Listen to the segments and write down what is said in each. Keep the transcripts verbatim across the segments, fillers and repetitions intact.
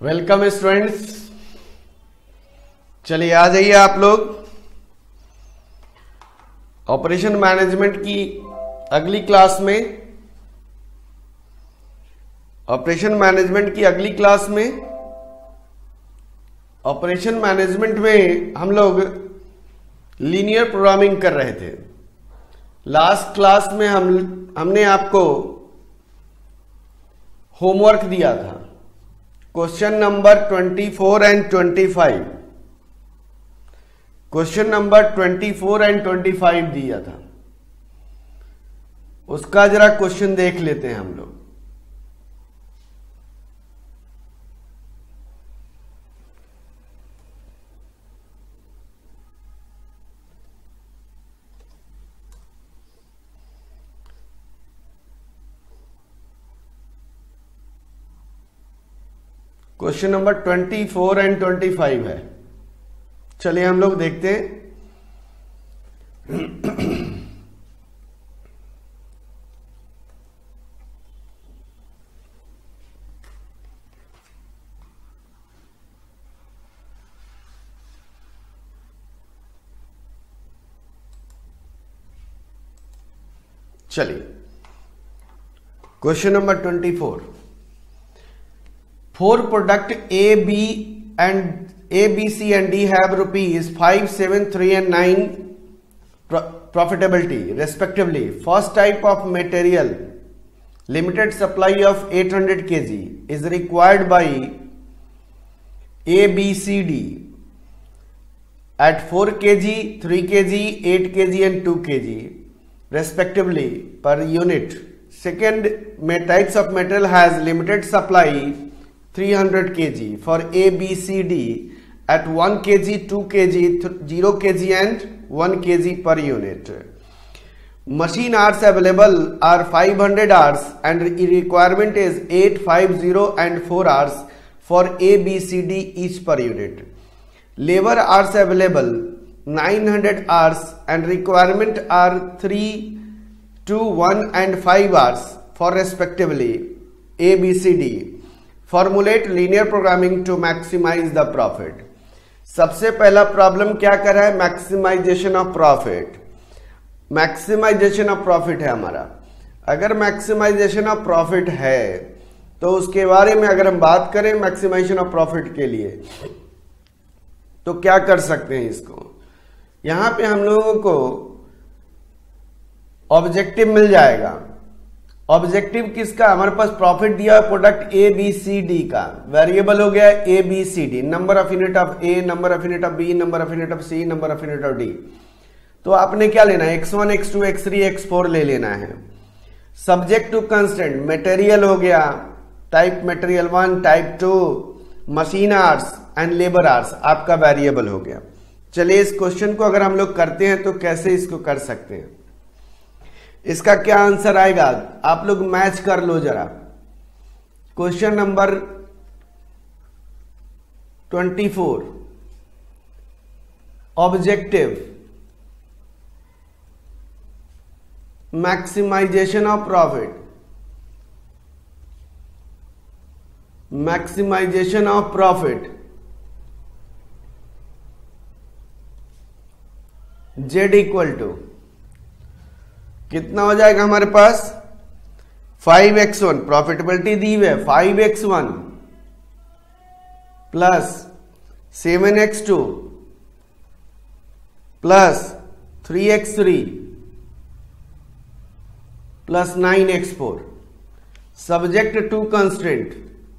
Welcome students. चलिए आ जाइए आप लोग। ऑपरेशन मैनेजमेंट की अगली क्लास में ऑपरेशन मैनेजमेंट की अगली क्लास में ऑपरेशन मैनेजमेंट में हम लोग लीनियर प्रोग्रामिंग कर रहे थे। लास्ट क्लास में हम हमने आपको होमवर्क दिया था, क्वेश्चन नंबर चौबीस एंड पच्चीस। क्वेश्चन नंबर चौबीस एंड पच्चीस दिया था, उसका जरा क्वेश्चन देख लेते हैं हम लोग। क्वेश्चन नंबर चौबीस एंड पच्चीस है। चलिए हम लोग देखते हैं। चलिए क्वेश्चन नंबर चौबीस। For product A, B and A, B, C and D have rupees five, seven, three and nine pro profitability respectively. First type of material, limited supply of eight hundred kilograms is required by A, B, C, D at four kilograms, three kilograms, eight kilograms and two kilograms respectively per unit. Second types of material has limited supply three hundred kilograms for A, B, C, D at one kilogram, two kilograms, zero kilograms and one kilogram per unit. Machine hours available are five hundred hours and requirement is eight, five, zero and four hours for A, B, C, D each per unit. Labor hours available nine hundred hours and requirement are three, two, one and five hours for respectively A, B, C, D. Formulate linear programming to maximise the profit. सबसे पहला problem क्या कर रहा है? Maximisation of profit. Maximisation of profit है हमारा। अगर maximisation of profit है तो उसके बारे में अगर हम बात करें मैक्सिमाइजेशन ऑफ प्रॉफिट के लिए तो क्या कर सकते हैं इसको। यहां पे हम लोगों को ऑब्जेक्टिव मिल जाएगा। ऑब्जेक्टिव किसका? हमारे पास प्रॉफिट दिया है product A B C D का। वेरिएबल हो गया A B C D, number of unit of A, number of unit of B, number of unit of C, number of unit of D. तो आपने क्या लेना है? X one, X two, X three, X four ले लेना है। Subject to constant material हो गया, type material one, type two, machine hours and labour hours आपका वेरिएबल हो गया। चलिए इस क्वेश्चन को अगर हम लोग करते हैं तो कैसे इसको कर सकते हैं, इसका क्या आंसर आएगा आप लोग मैच कर लो जरा। क्वेश्चन नंबर चौबीस, objective maximisation of profit, maximisation of profit Z equal to कितना हो जाएगा हमारे पास? फाइव एक्स वन प्रॉफिटेबिलिटी दी हुई है, five X one plus seven X two plus three X three plus nine X four. Subject to constraint,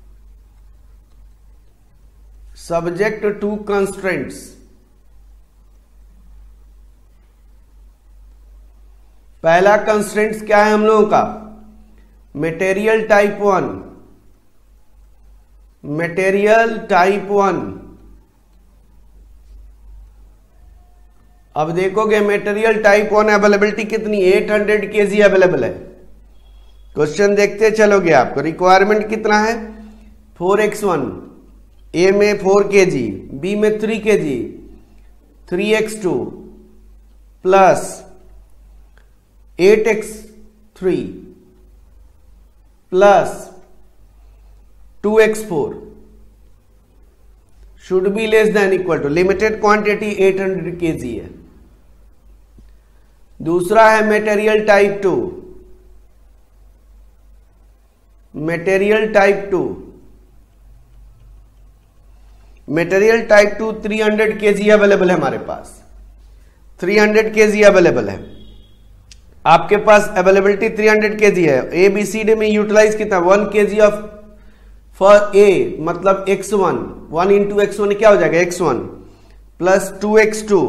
subject to constraints. पहला constraints क्या है हम लोगों का? Material type one, material type one. अब देखोगे मटेरियल टाइप वन अवेलेबिलिटी कितनी? आठ सौ केजी अवेलेबल है। क्वेश्चन देखते चलोगे आपको। रिक्वायरमेंट कितना है? फोर एक्स वन, ए में फोर केजी, बी में three KG, three x two plus eight X three plus two X four should be less than equal to, limited quantity eight hundred KG है। दूसरा है material type two, material type two, material type two three hundred KG available है हमारे पास, three hundred KG available है आपके पास, availability three hundred KG है। ए बी सी डी में यूटिलाइज कितना, one KG of for A, मतलब X one, one into X one क्या हो जाएगा, x one plus two X two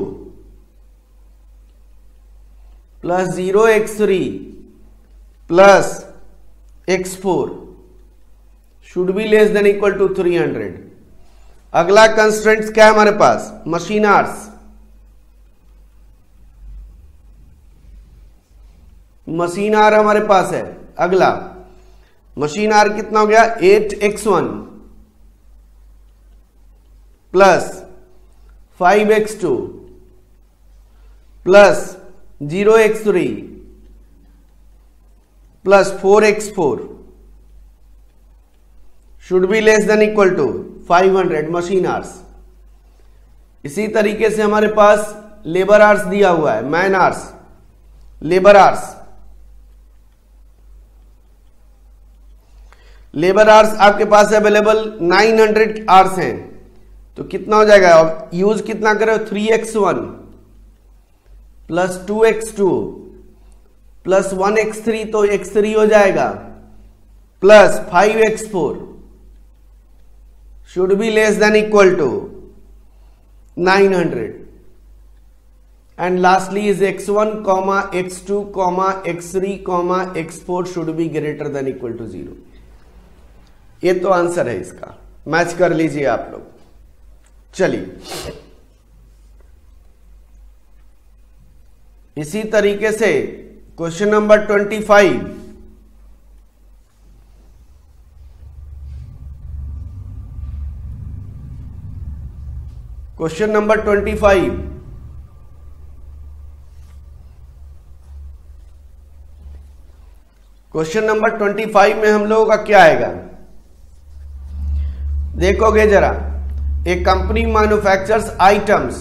plus zero X three plus X four should be less than equal to three hundred. अगला constraints क्या है हमारे पास, machine hours, machine hour हमारे पास है। अगला मशीन आर कितना हो गया, eight X one plus five x two plus zero X three plus four X four should be less than equal to five hundred machine hours. इसी तरीके से हमारे पास लेबर आवर्स दिया हुआ है, man hours, labour hours, labour hours आपके पास available nine hundred hours हैं, तो कितना हो जाएगा, यूज कितना करो, three X one plus two X two plus one X three, तो एक्स थ्री हो जाएगा, plus five X four should be less than equal to nine hundred, and lastly is X one comma x two comma x three comma X four should be greater than equal to zero. ये तो answer है इसका, match कर लीजिए आप लोग। चलिए इसी तरीके से question number twenty five, question number twenty five, question number twenty five में हम लोगों का क्या आएगा, देखोगे जरा, a company manufactures items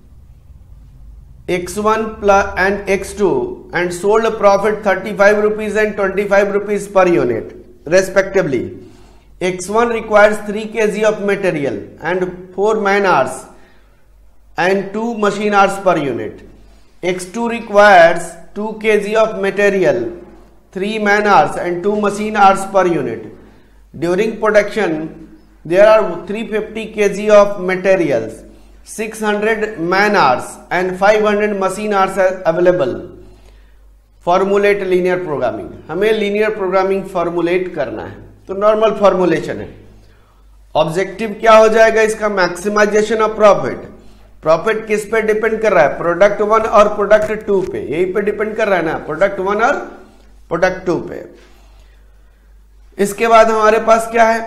X one plus and x two and sold profit thirty five rupees and twenty five rupees per unit respectively. X one requires three KG of material and four man hours and two machine hours per unit. X two requires two KG of material, three man hours and two machine hours per unit. During production there are three hundred fifty kilograms of materials, six hundred man hours and five hundred machine hours are available. Formulate linear programming, हमें linear programming formulate करना है, तो normal formulation है। Objective क्या हो जाएगा इसका, maximisation of profit. Profit किस पे डिपेंड कर रहा है, प्रोडक्ट वन और प्रोडक्ट टू पे, यही पे डिपेंड कर रहा है ना, प्रोडक्ट वन और प्रोडक्ट टू पे। इसके बाद हमारे पास क्या है,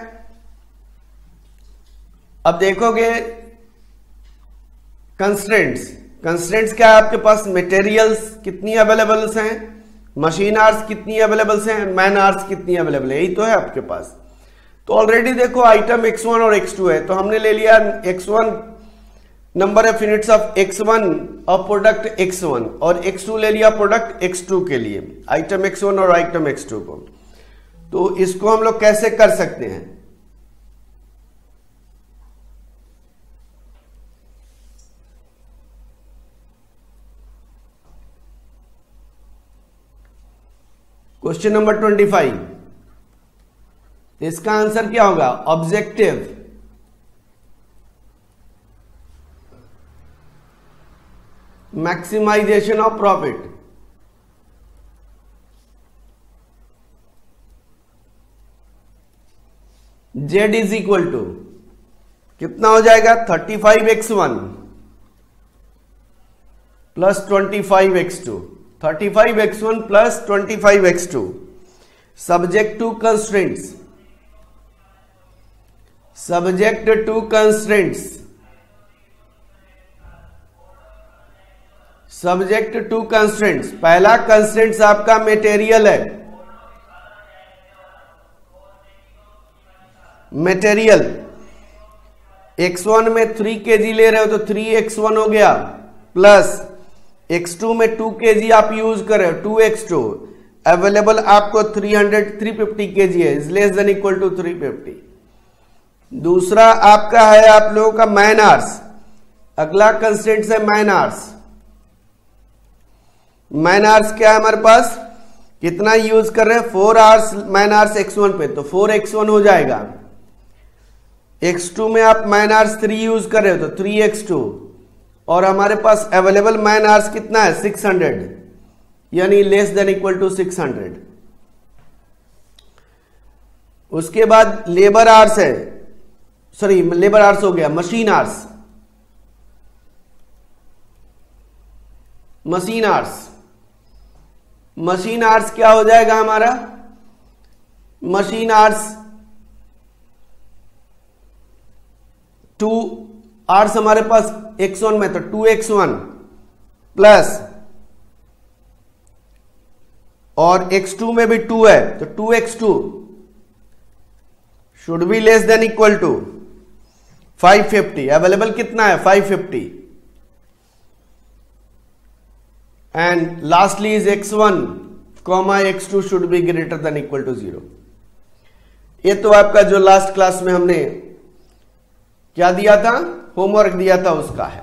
अब देखोगे कंस्ट्रेंट्स, कंस्ट्रेंट्स क्या है आपके पास, मटेरियल्स कितनी अवेलेबल हैं, मशीन आवर्स कितनी अवेलेबल हैं, मैन आवर्स कितनी अवेलेबल है, यही तो है आपके पास। तो ऑलरेडी देखो आइटम एक्स वन और एक्स टू है, तो हमने ले लिया X one number of units of x one और प्रोडक्ट एक्स वन, और एक्स टू ले लिया प्रोडक्ट एक्स टू के लिए, आइटम एक्स वन और आइटम एक्स टू को। तो इसको हम लोग कैसे कर सकते हैं, क्वेश्चन नंबर ट्वेंटी फाइव, इसका आंसर क्या होगा, objective maximisation of profit. Z is equal to कितना हो जाएगा, thirty five X one plus twenty five x two, thirty five X one plus twenty five x two, subject to constraints, subject to constraints, subject to constraints. पहला constraints आपका material है, material X one में three K G ले रहे हो तो three X one हो गया, प्लस एक्स टू में टू के जी आप यूज कर रहे हो, टू एक्स टू अवेलेबल आपको three hundred three fifty K G है, is less than equal to three fifty. दूसरा आपका है आप लोगों का मैन आवर्स, अगला कंस्ट्रेंट है मैन आवर्स। मैन आवर्स क्या है हमारे पास, कितना यूज कर रहे हैं, four hours man hours X one पे, तो फोर एक्स वन हो जाएगा। एक्स टू में आप मैन आवर्स थ्री यूज कर रहे हो तो थ्री एक्स टू, और हमारे पास अवेलेबल मैन आवर्स कितना है सिक्स हंड्रेड, यानी less than equal to six hundred. उसके बाद लेबर आवर्स है, सॉरी लेबर आवर्स हो गया, machine hours, machine hours machine hours क्या हो जाएगा हमारा, मशीन आवर्स टू आवर्स हमारे पास एक्स वन में, तो टू एक्स वन प्लस, और एक्स टू में भी टू है तो two X two should be less than equal to five fifty. Available कितना है five fifty, and lastly is X one comma x two should be greater than equal to zero. ये तो आपका जो लास्ट क्लास में हमने क्या दिया था, होमवर्क दिया था, उसका है।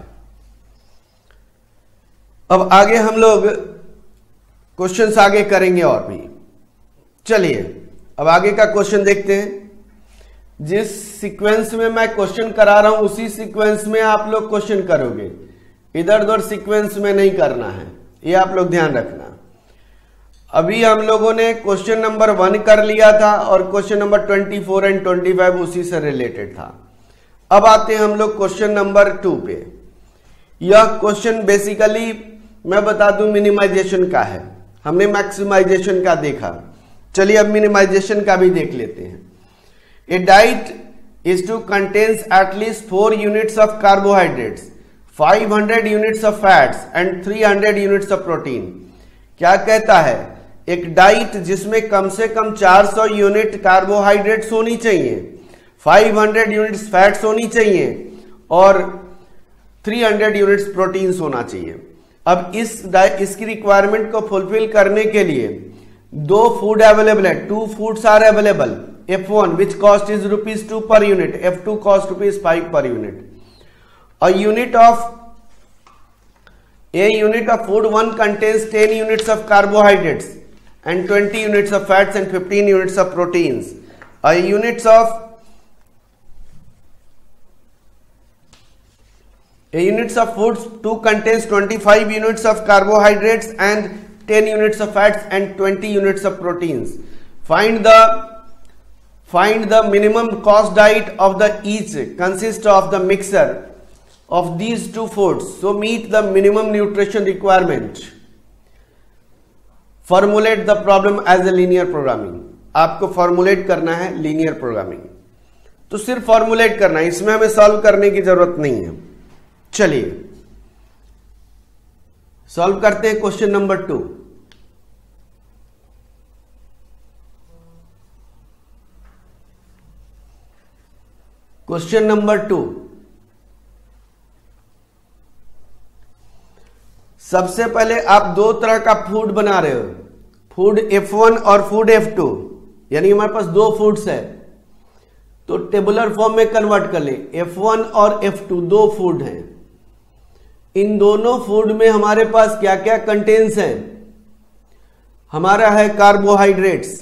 अब आगे हम लोग क्वेश्चंस आगे करेंगे और भी। चलिए अब आगे का क्वेश्चन देखते हैं। जिस सीक्वेंस में मैं क्वेश्चन करा रहा हूं उसी सीक्वेंस में आप लोग क्वेश्चन करोगे, इधर उधर सीक्वेंस में नहीं करना है, ये आप लोग ध्यान रखना। अभी हम लोगों ने क्वेश्चन नंबर वन कर लिया था और question number twenty four and twenty five उसी से रिलेटेड था। अब आते हैं हम लोग क्वेश्चन नंबर टू पे। यह क्वेश्चन बेसिकली मैं बता दूं मिनिमाइजेशन का है, हमने मैक्सिमाइजेशन का देखा। चलिए अब मिनिमाइजेशन का भी देख लेते हैं। A diet is to contains at least four units of carbohydrates, five hundred units of fats and three hundred units of protein. क्या कहता है, एक डाइट जिसमें कम से कम चार सौ यूनिट कार्बोहाइड्रेट्स होनी चाहिए, फाइव हंड्रेड यूनिट्स फैट्स होनी चाहिए और थ्री हंड्रेड यूनिट्स प्रोटीन्स होना चाहिए। अब इस इसकी रिक्वायरमेंट को फुलफिल करने के लिए दो फूड अवेलेबल है, two foods are available, F one which cost is rupees two per unit, F two cost rupees five per unit. A unit of a unit of food one contains ten units of carbohydrates and twenty units of fats and fifteen units of proteins. A units of a units of foods two contains twenty-five units of carbohydrates and ten units of fats and twenty units of proteins. Find the find the minimum cost diet of the each consists of the mixture of these two foods so meet the minimum nutrition requirement. Formulate the problem as a linear programming. आपको formulate करना है linear programming, तो सिर्फ formulate करना है, इसमें हमें solve करने की जरूरत नहीं है। चलिए सॉल्व करते हैं question number two. Question number two, सबसे पहले आप दो तरह का फूड बना रहे हो, फूड एफ वन और फूड एफ टू, यानी हमारे पास दो फूड्स है, तो टेबुलर फॉर्म में कन्वर्ट कर ले। एफ वन और एफ टू दो फूड हैं, इन दोनों फूड में हमारे पास क्या क्या कंटेंट्स हैं, हमारा है कार्बोहाइड्रेट्स,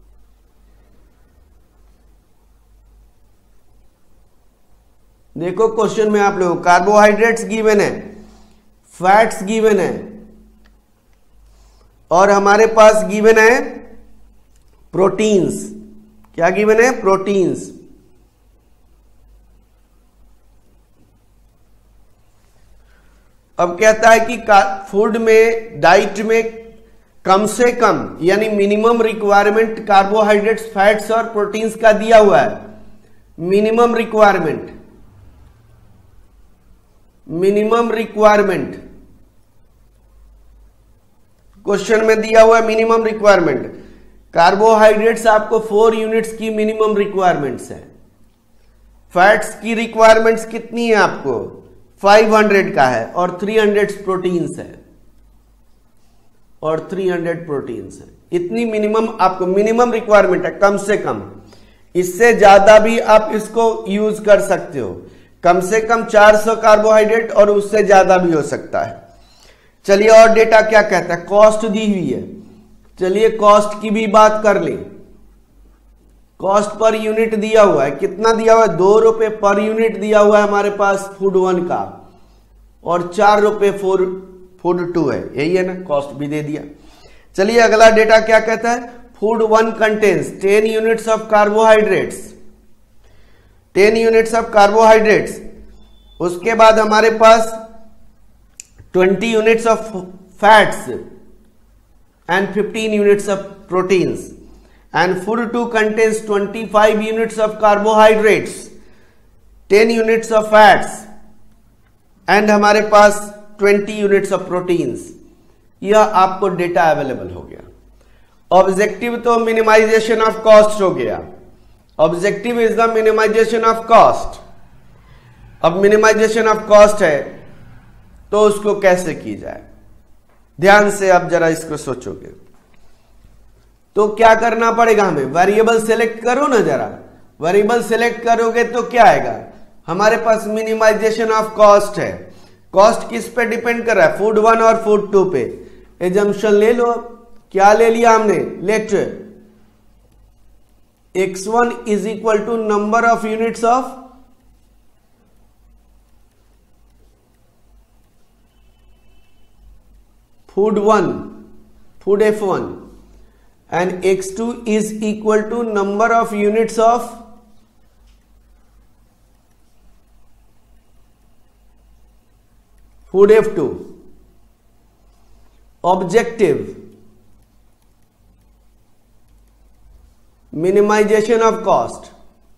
देखो क्वेश्चन में आप लोग कार्बोहाइड्रेट्स गिवन है, फैट्स गिवन है और हमारे पास गिवन है प्रोटीन्स। क्या गिवन है, प्रोटीन्स। अब कहता है कि फूड में डाइट में कम से कम यानी मिनिमम रिक्वायरमेंट कार्बोहाइड्रेट्स फैट्स और प्रोटीन्स का दिया हुआ है। Minimum requirement minimum requirement question में दिया हुआ है मिनिमम रिक्वायरमेंट। कार्बोहाइड्रेट्स आपको फोर यूनिट्स की मिनिमम रिक्वायरमेंट्स है, फैट्स की रिक्वायरमेंट्स कितनी है आपको, पाँच सौ का है और तीन सौ प्रोटीन्स है और तीन सौ प्रोटीन्स है। इतनी मिनिमम आपको मिनिमम रिक्वायरमेंट है, कम से कम। इससे ज्यादा भी आप इसको यूज कर सकते हो, कम से कम चार सौ कार्बोहाइड्रेट और उससे ज्यादा भी हो सकता है। चलिए और डेटा क्या कहता है, कॉस्ट दी हुई है। चलिए कॉस्ट की भी बात कर लें। कॉस्ट पर यूनिट दिया हुआ है, कितना दिया हुआ है, दो रुपए पर यूनिट दिया हुआ है हमारे पास फूड वन का, और चार रुपए फूड फूड टू है, यही है ना, कॉस्ट भी दे दिया। चलिए अगला डेटा क्या कहता है, food one contains ten units of carbohydrates, ten units of carbohydrates. उसके बाद हमारे पास twenty units of fats and fifteen units of proteins, and food two contains twenty-five units of carbohydrates, ten units of fats and हमारे पास twenty units of proteins। यह आपको data available हो गया। Objective तो मिनिमाइजेशन ऑफ कॉस्ट हो गया, objective is the minimization of cost. अब minimization of cost है तो उसको कैसे की जाए, ध्यान से आप जरा इसको सोचोगे तो क्या करना पड़ेगा हमें, वेरिएबल सेलेक्ट करो ना जरा। वेरिएबल सेलेक्ट करोगे तो क्या आएगा, हमारे पास मिनिमाइजेशन ऑफ कॉस्ट है। कॉस्ट किस पे डिपेंड कर रहा है, फूड वन और फूड टू पे। एजम्पशन ले लो, क्या ले लिया हमने, let x one is equal to number of units of food one, food F one, and x two is equal to number of units of food F two। objective minimization of cost,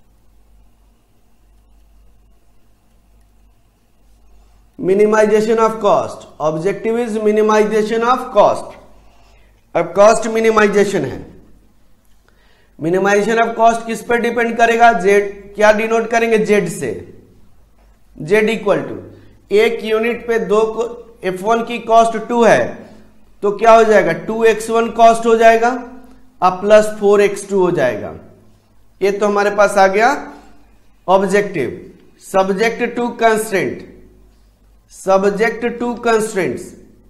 minimization of cost, objective is minimization of cost। अब cost minimization है, minimization of cost किस पर depend करेगा, Z, क्या denote करेंगे, Z से। Z equal to एक unit पे दो एफ वन की कॉस्ट टू है तो क्या हो जाएगा, टू एक्स वन कॉस्ट हो जाएगा अब प्लस फोर एक्स टू हो जाएगा। ये तो हमारे पास आ गया objective. Subject to constraint, subject to constraints,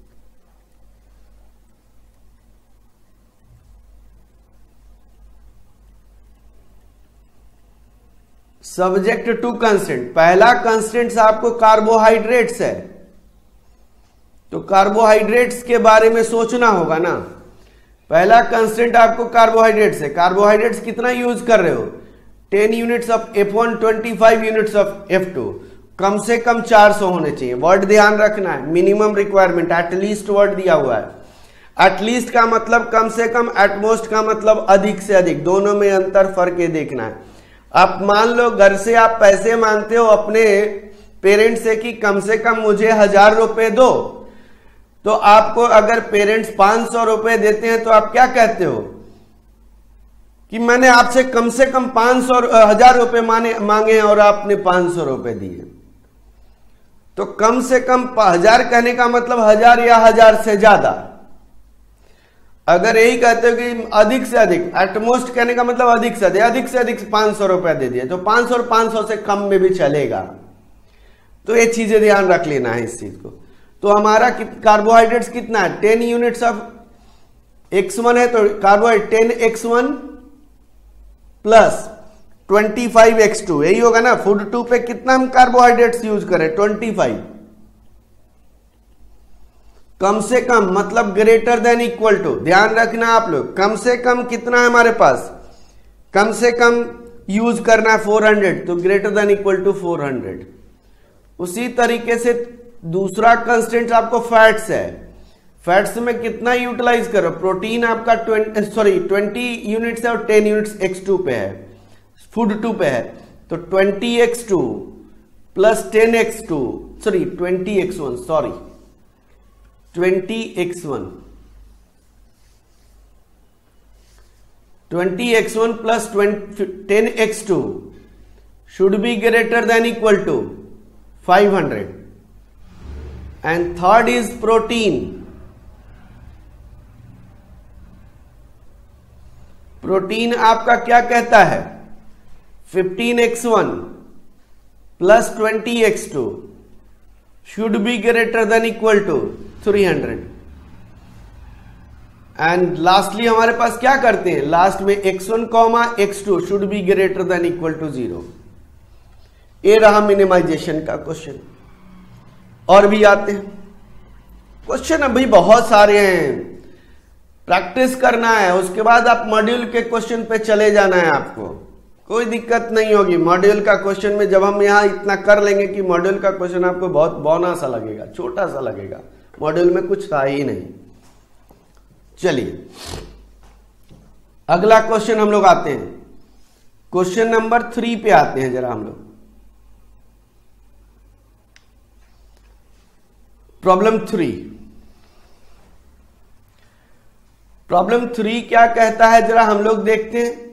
subject to constraint. पहला कंस्ट्रेंट आपको कार्बोहाइड्रेट्स है तो कार्बोहाइड्रेट्स के बारे में सोचना होगा ना। पहला कंस्ट्रेंट आपको कार्बोहाइड्रेट्स है, कार्बोहाइड्रेट्स कितना यूज कर रहे हो, ten units of F one, twenty five units of F two, कम से कम चार सौ होने चाहिए। वर्ड ध्यान रखना है, मिनिमम रिक्वायरमेंट, एटलीस्ट वर्ड दिया हुआ है। एटलीस्ट का मतलब कम से कम, एटमोस्ट का मतलब अधिक से अधिक, दोनों में अंतर फर्क ये देखना है। आप मान लो घर से आप पैसे मांगते हो अपने पेरेंट्स से कि कम से कम मुझे हजार रुपए दो, तो आपको अगर पेरेंट्स पांच सौ रुपए देते हैं तो आप क्या कहते हो कि मैंने आपसे कम से कम पांच सौ हजार रुपए माने मांगे और आपने पांच सौ रुपए दिए। तो कम से कम हजार कहने का मतलब हजार या हजार से ज्यादा। अगर यही कहते हो कि अधिक से अधिक, एटमोस्ट कहने का मतलब अधिक से अधिक, अधिक से अधिक पांच सौ रुपया दे दिए तो पांच सौ और पांच सौ से कम में भी चलेगा। तो ये चीजें ध्यान रख लेना है इस चीज को। तो हमारा कार्बोहाइड्रेट्स कितना है, ten units of x one है तो carbohydrate ten x one plus twenty five x two, यही होगा ना। फूड टू पे कितना हम कार्बोहाइड्रेट्स यूज करें, ट्वेंटी फाइव। कम से कम मतलब ग्रेटर देन इक्वल टू, ध्यान रखना आप लोग, कम से कम कितना है हमारे पास, कम से कम यूज करना है फोर हंड्रेड, तो greater than equal to four hundred. उसी तरीके से दूसरा कंस्टेंट आपको फैट्स है, फैट्स में कितना यूटिलाइज करो, प्रोटीन आपका ट्वेंटी सॉरी ट्वेंटी यूनिट्स है और टेन यूनिट्स एक्स टू पे है, फूड टू पे है, तो twenty x two plus ten x two sorry twenty x one sorry twenty x one twenty x one plus ten x two should be greater than equal to five hundred. And third is protein. Protein आपका क्या कहता है? Fifteen x one plus twenty x two should be greater than equal to three hundred. And lastly हमारे पास क्या करते हैं? Last में x one comma x two should be greater than equal to zero. ये रहा मिनिमाइजेशन का question. और भी आते हैं क्वेश्चन. अभी बहुत सारे हैं, प्रैक्टिस करना है. उसके बाद आप मॉड्यूल के क्वेश्चन पे चले जाना है. आपको कोई दिक्कत नहीं होगी. मॉड्यूल का क्वेश्चन में जब हम यहां इतना कर लेंगे कि मॉड्यूल का क्वेश्चन आपको बहुत बौना सा लगेगा, छोटा सा लगेगा. मॉड्यूल में कुछ था ही नहीं. चलिए अगला क्वेश्चन हम लोग आते हैं. क्वेश्चन नंबर थ्री पे आते हैं जरा हम लोग. Problem three. प्रॉब्लम थ्री क्या कहता है जरा हम लोग देखते हैं.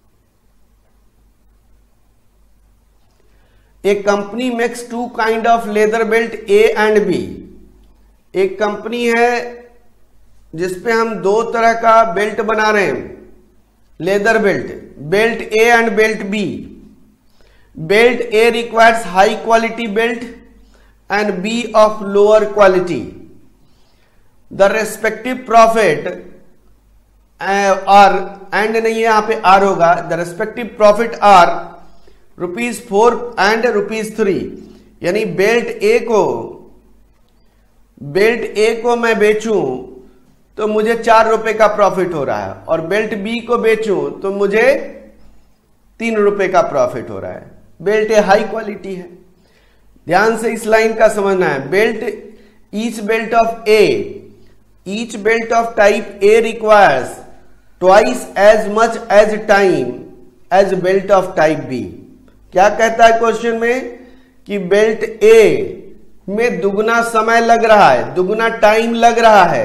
A company makes two kind of leather belt A and B. एक कंपनी है जिसपे हम दो तरह का बेल्ट बना रहे हैं, leather belt. Belt A and belt B. Belt A requires high quality belt and B of lower quality. The respective profit are, and नहीं है यहां पे आर होगा. The respective profit are rupees four and rupees three. यानी belt A को belt A को मैं बेचूं तो मुझे चार रुपए का प्रॉफिट हो रहा है, और बेल्ट बी को बेचूं तो मुझे तीन रुपए का प्रॉफिट हो रहा है. बेल्ट ए हाई क्वालिटी है. ध्यान से इस लाइन का समझना है. Belt each belt of A each belt of type A requires twice as much as time as belt of type B. क्या कहता है क्वेश्चन में कि बेल्ट ए में दुगना समय लग रहा है, दुगना टाइम लग रहा है,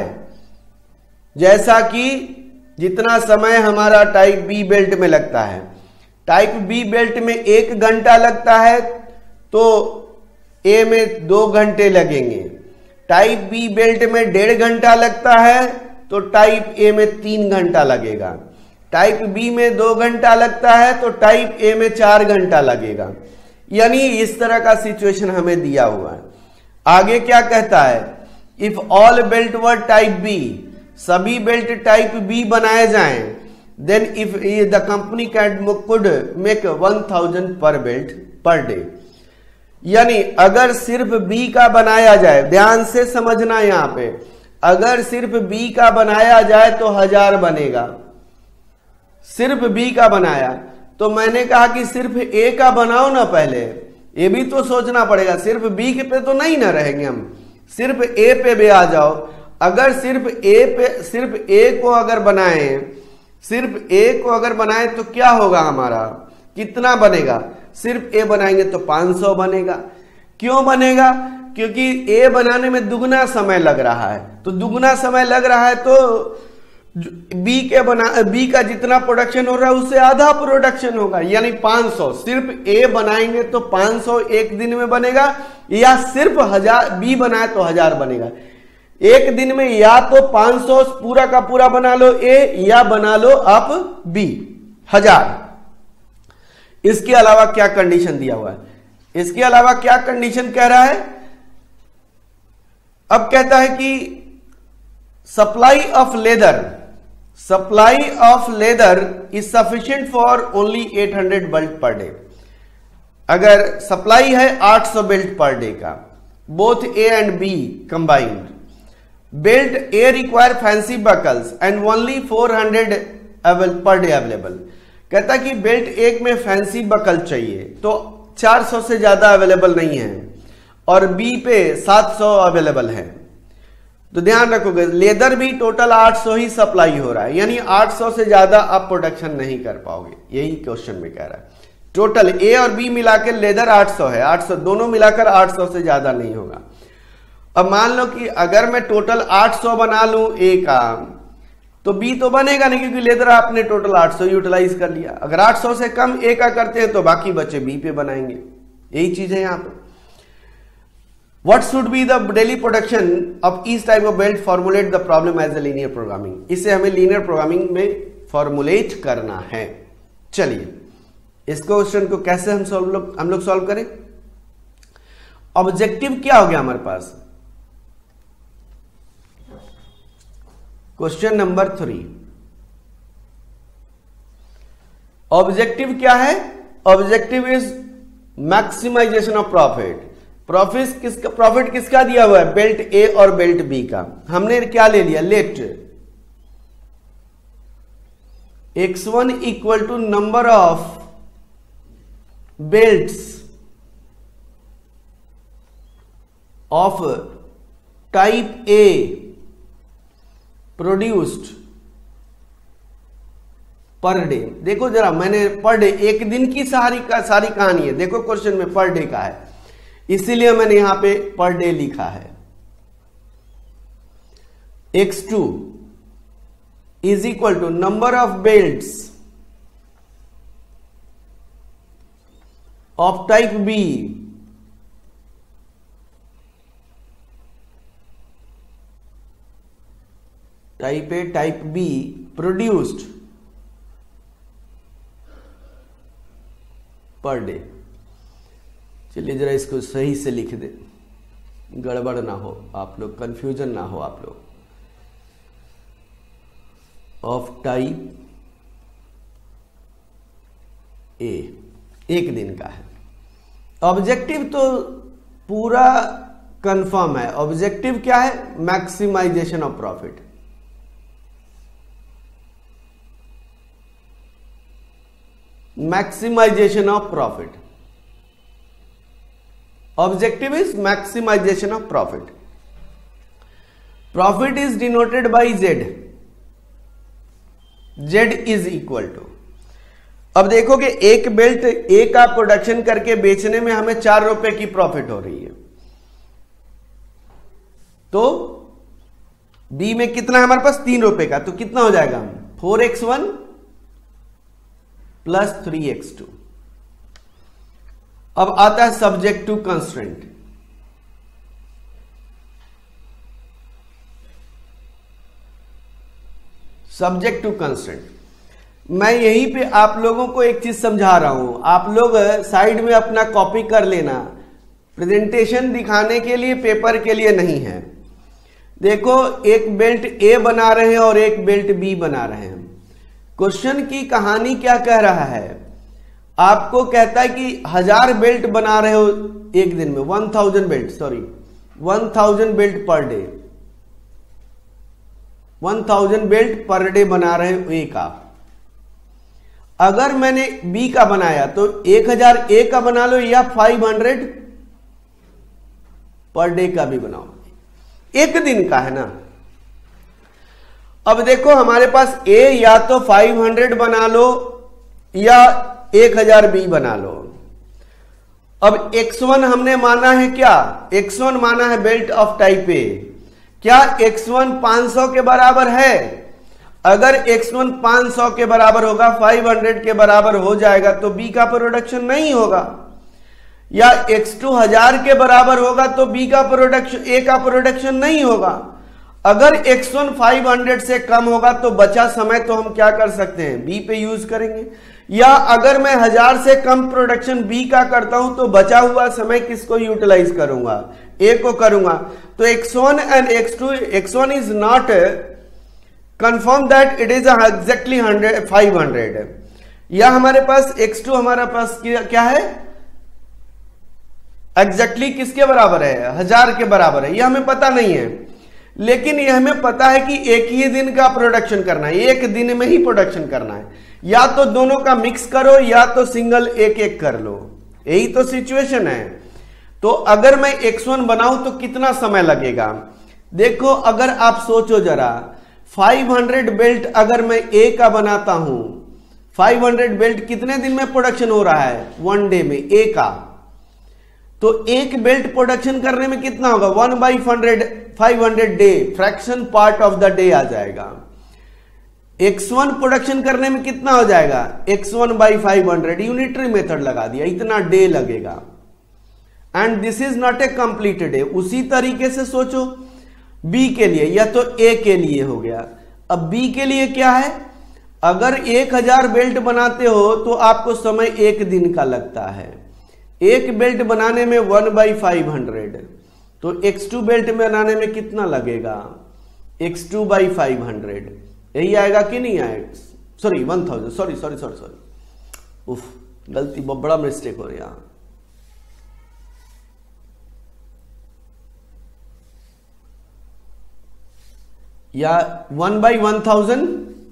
जैसा कि जितना समय हमारा टाइप बी बेल्ट में लगता है. टाइप बी बेल्ट में एक घंटा लगता है तो ए में दो घंटे लगेंगे. टाइप बी बेल्ट में डेढ़ घंटा लगता है तो टाइप ए में तीन घंटा लगेगा. टाइप बी में दो घंटा लगता है तो टाइप ए में चार घंटा लगेगा. यानी इस तरह का सिचुएशन हमें दिया हुआ है. आगे क्या कहता है? If all belt were type B, सभी बेल्ट टाइप बी बनाए जाएं, then if the company can could make one thousand per belt per day. यानी अगर सिर्फ बी का बनाया जाए, ध्यान से समझना यहां पे, अगर सिर्फ बी का बनाया जाए तो हजार बनेगा. सिर्फ बी का बनाया तो मैंने कहा कि सिर्फ ए का बनाओ ना पहले. ये भी तो सोचना पड़ेगा. सिर्फ बी के पे तो नहीं ना रहेंगे हम, सिर्फ ए पे भी आ जाओ. अगर सिर्फ ए पे सिर्फ ए को अगर बनाए सिर्फ ए को अगर बनाए तो क्या होगा हमारा? कितना बनेगा? सिर्फ ए बनाएंगे तो पांच सौ बनेगा. क्यों बनेगा? क्योंकि ए बनाने में दुगना समय लग रहा है. तो दुगना समय लग रहा है तो बी के बना बी का जितना प्रोडक्शन हो रहा है उससे आधा प्रोडक्शन होगा. यानी पांच सौ. सिर्फ ए बनाएंगे तो पांच सौ एक दिन में बनेगा, या सिर्फ हजार बी बनाए तो हजार बनेगा. एक दिन में या तो पांच सौ पूरा का पूरा बना लो ए, या बना लो आप बी हजार. इसके अलावा क्या कंडीशन दिया हुआ है? इसके अलावा क्या कंडीशन कह रहा है? अब कहता है कि supply of leather supply of leather is sufficient for only eight hundred belt per day. अगर सप्लाई है आठ सौ बेल्ट पर डे का, both A and B combined. Belt A require fancy buckles and only four hundred per day available. कहता कि belt एक में fancy buckle चाहिए तो चार सौ से ज्यादा अवेलेबल नहीं है, और बी पे सात सौ अवेलेबल है. तो ध्यान रखोगे लेदर भी टोटल आठ सौ ही सप्लाई हो रहा है, यानी आठ सौ से ज्यादा आप प्रोडक्शन नहीं कर पाओगे. यही क्वेश्चन में कह रहा है. टोटल ए और बी मिलाकर लेदर आठ सौ है, आठ सौ दोनों मिलाकर आठ सौ से ज्यादा नहीं होगा. अब मान लो कि अगर मैं टोटल आठ सौ बना लूं ए का, तो बी तो बनेगा नहीं, क्योंकि लेदर आपने टोटल आठ सौ यूटिलाइज कर लिया। अगर आठ सौ से कम ए का करते हैं तो बाकी बचे बी पे बनाएंगे। यही चीज है यहां पे। What should be the daily production of each type of belt? Formulate the problem as a linear programming. इसे हमें लीनियर प्रोग्रामिंग में फॉर्मुलेट करना है। चलिए इस क्वेश्चन को कैसे हम सॉल्व हम लोग सॉल्व करें। ऑब्जेक्टिव क्या हो गया हमारे पास, क्वेश्चन नंबर थ्री। ऑब्जेक्टिव क्या है? Objective is maximization of profit. Profit किसका प्रॉफिट किसका दिया हुआ है? बेल्ट ए और बेल्ट बी का। हमने क्या ले लिया? Let x one equal to number of belts of type A produced per day. देखो जरा, मैंने पर डे एक दिन की सारी का सारी कहानी है। देखो क्वेश्चन में पर डे का है, इसीलिए मैंने यहां पे पर डे लिखा है। X two is equal to number of belts of type B type A type B produced per day. चलिए जरा इसको सही से लिख दे, गड़बड़ ना हो आप लोग, कंफ्यूजन ना हो आप लोग। ऑफ टाइप ए एक दिन का है। ऑब्जेक्टिव तो पूरा कंफर्म है। ऑब्जेक्टिव क्या है? Maximisation of profit. Maximisation of profit. Objective is maximization of profit. Profit is denoted by Z. Z is equal to, अब देखो कि एक बेल्ट ए का प्रोडक्शन करके बेचने में हमें चार रुपए की प्रॉफिट हो रही है, तो बी में कितना है हमारे पास? तीन रुपए का। तो कितना हो जाएगा? Four x one plus three x two. अब आता है subject to constraint. Subject to constraint मैं यहीं पे आप लोगों को एक चीज समझा रहा हूं, आप लोग साइड में अपना कॉपी कर लेना। प्रेजेंटेशन दिखाने के लिए, पेपर के लिए नहीं है। देखो एक बेल्ट ए बना रहे हैं और एक बेल्ट बी बना रहे हैं। क्वेश्चन की कहानी क्या कह रहा है? आपको कहता है कि हजार बेल्ट बना रहे हो एक दिन में, one thousand belt sorry one thousand belt per day, one thousand belt per day बना रहे हो ए का। अगर मैंने बी का बनाया तो एक हजार ए का बना लो या फाइव हंड्रेड पर डे का भी बनाओ, एक दिन का है ना। अब देखो हमारे पास ए या तो फाइव हंड्रेड बना लो या एक हजार बी बना लो। अब एक्स वन हमने माना है क्या? एक्स वन माना है बेल्ट ऑफ टाइप ए। क्या एक्स वन पांच सौ के बराबर है? अगर एक्स वन पांच सौ के बराबर होगा, फाइव हंड्रेड के बराबर हो जाएगा, तो बी का प्रोडक्शन नहीं होगा। या एक्स टू हजार के बराबर होगा तो बी का प्रोडक्शन ए का प्रोडक्शन नहीं होगा। अगर एक्स वन फाइव हंड्रेड से कम होगा तो बचा समय तो हम क्या कर सकते हैं? बी पे यूज करेंगे। या अगर मैं हजार से कम प्रोडक्शन बी का करता हूं तो बचा हुआ समय किसको यूटिलाइज करूंगा? ए को करूंगा। तो x one and x two, x one is not confirm that it is exactly hundred five hundred. या हमारे पास एक्स टू हमारा पास क्या है? एग्जैक्टली exactly किसके बराबर है? हजार के बराबर है। यह हमें पता नहीं है, लेकिन यह हमें पता है कि एक ही दिन का प्रोडक्शन करना है, एक दिन में ही प्रोडक्शन करना है। या तो दोनों का मिक्स करो या तो सिंगल एक एक कर लो, यही तो सिचुएशन है। तो अगर मैं एक्स वन बनाऊं तो कितना समय लगेगा? देखो अगर आप सोचो जरा, फाइव हंड्रेड बेल्ट अगर मैं ए का बनाता हूं, फाइव हंड्रेड बेल्ट कितने दिन में प्रोडक्शन हो रहा है? वन डे में ए का। तो एक बेल्ट प्रोडक्शन करने में कितना होगा? One by hundred five hundred day, fraction part of the day आ जाएगा। एक्स वन प्रोडक्शन करने में कितना हो जाएगा, x one by five hundred, unitary method लगा दिया, इतना डे लगेगा। And this is not a complete day. उसी तरीके से सोचो बी के लिए, या तो ए के लिए हो गया। अब बी के लिए क्या है, अगर एक हजार बेल्ट बनाते हो तो आपको समय एक दिन का लगता है। एक बेल्ट बनाने में वन बाई फाइव हंड्रेड, तो एक्स टू बेल्ट बनाने में कितना लगेगा, x two by five hundred, यही आएगा कि नहीं आएगा, sorry one thousand, sorry sorry sorry sorry उफ गलती, बहुत बड़ा मिस्टेक हो रहा है यहां। या वन बाई वन थाउजेंड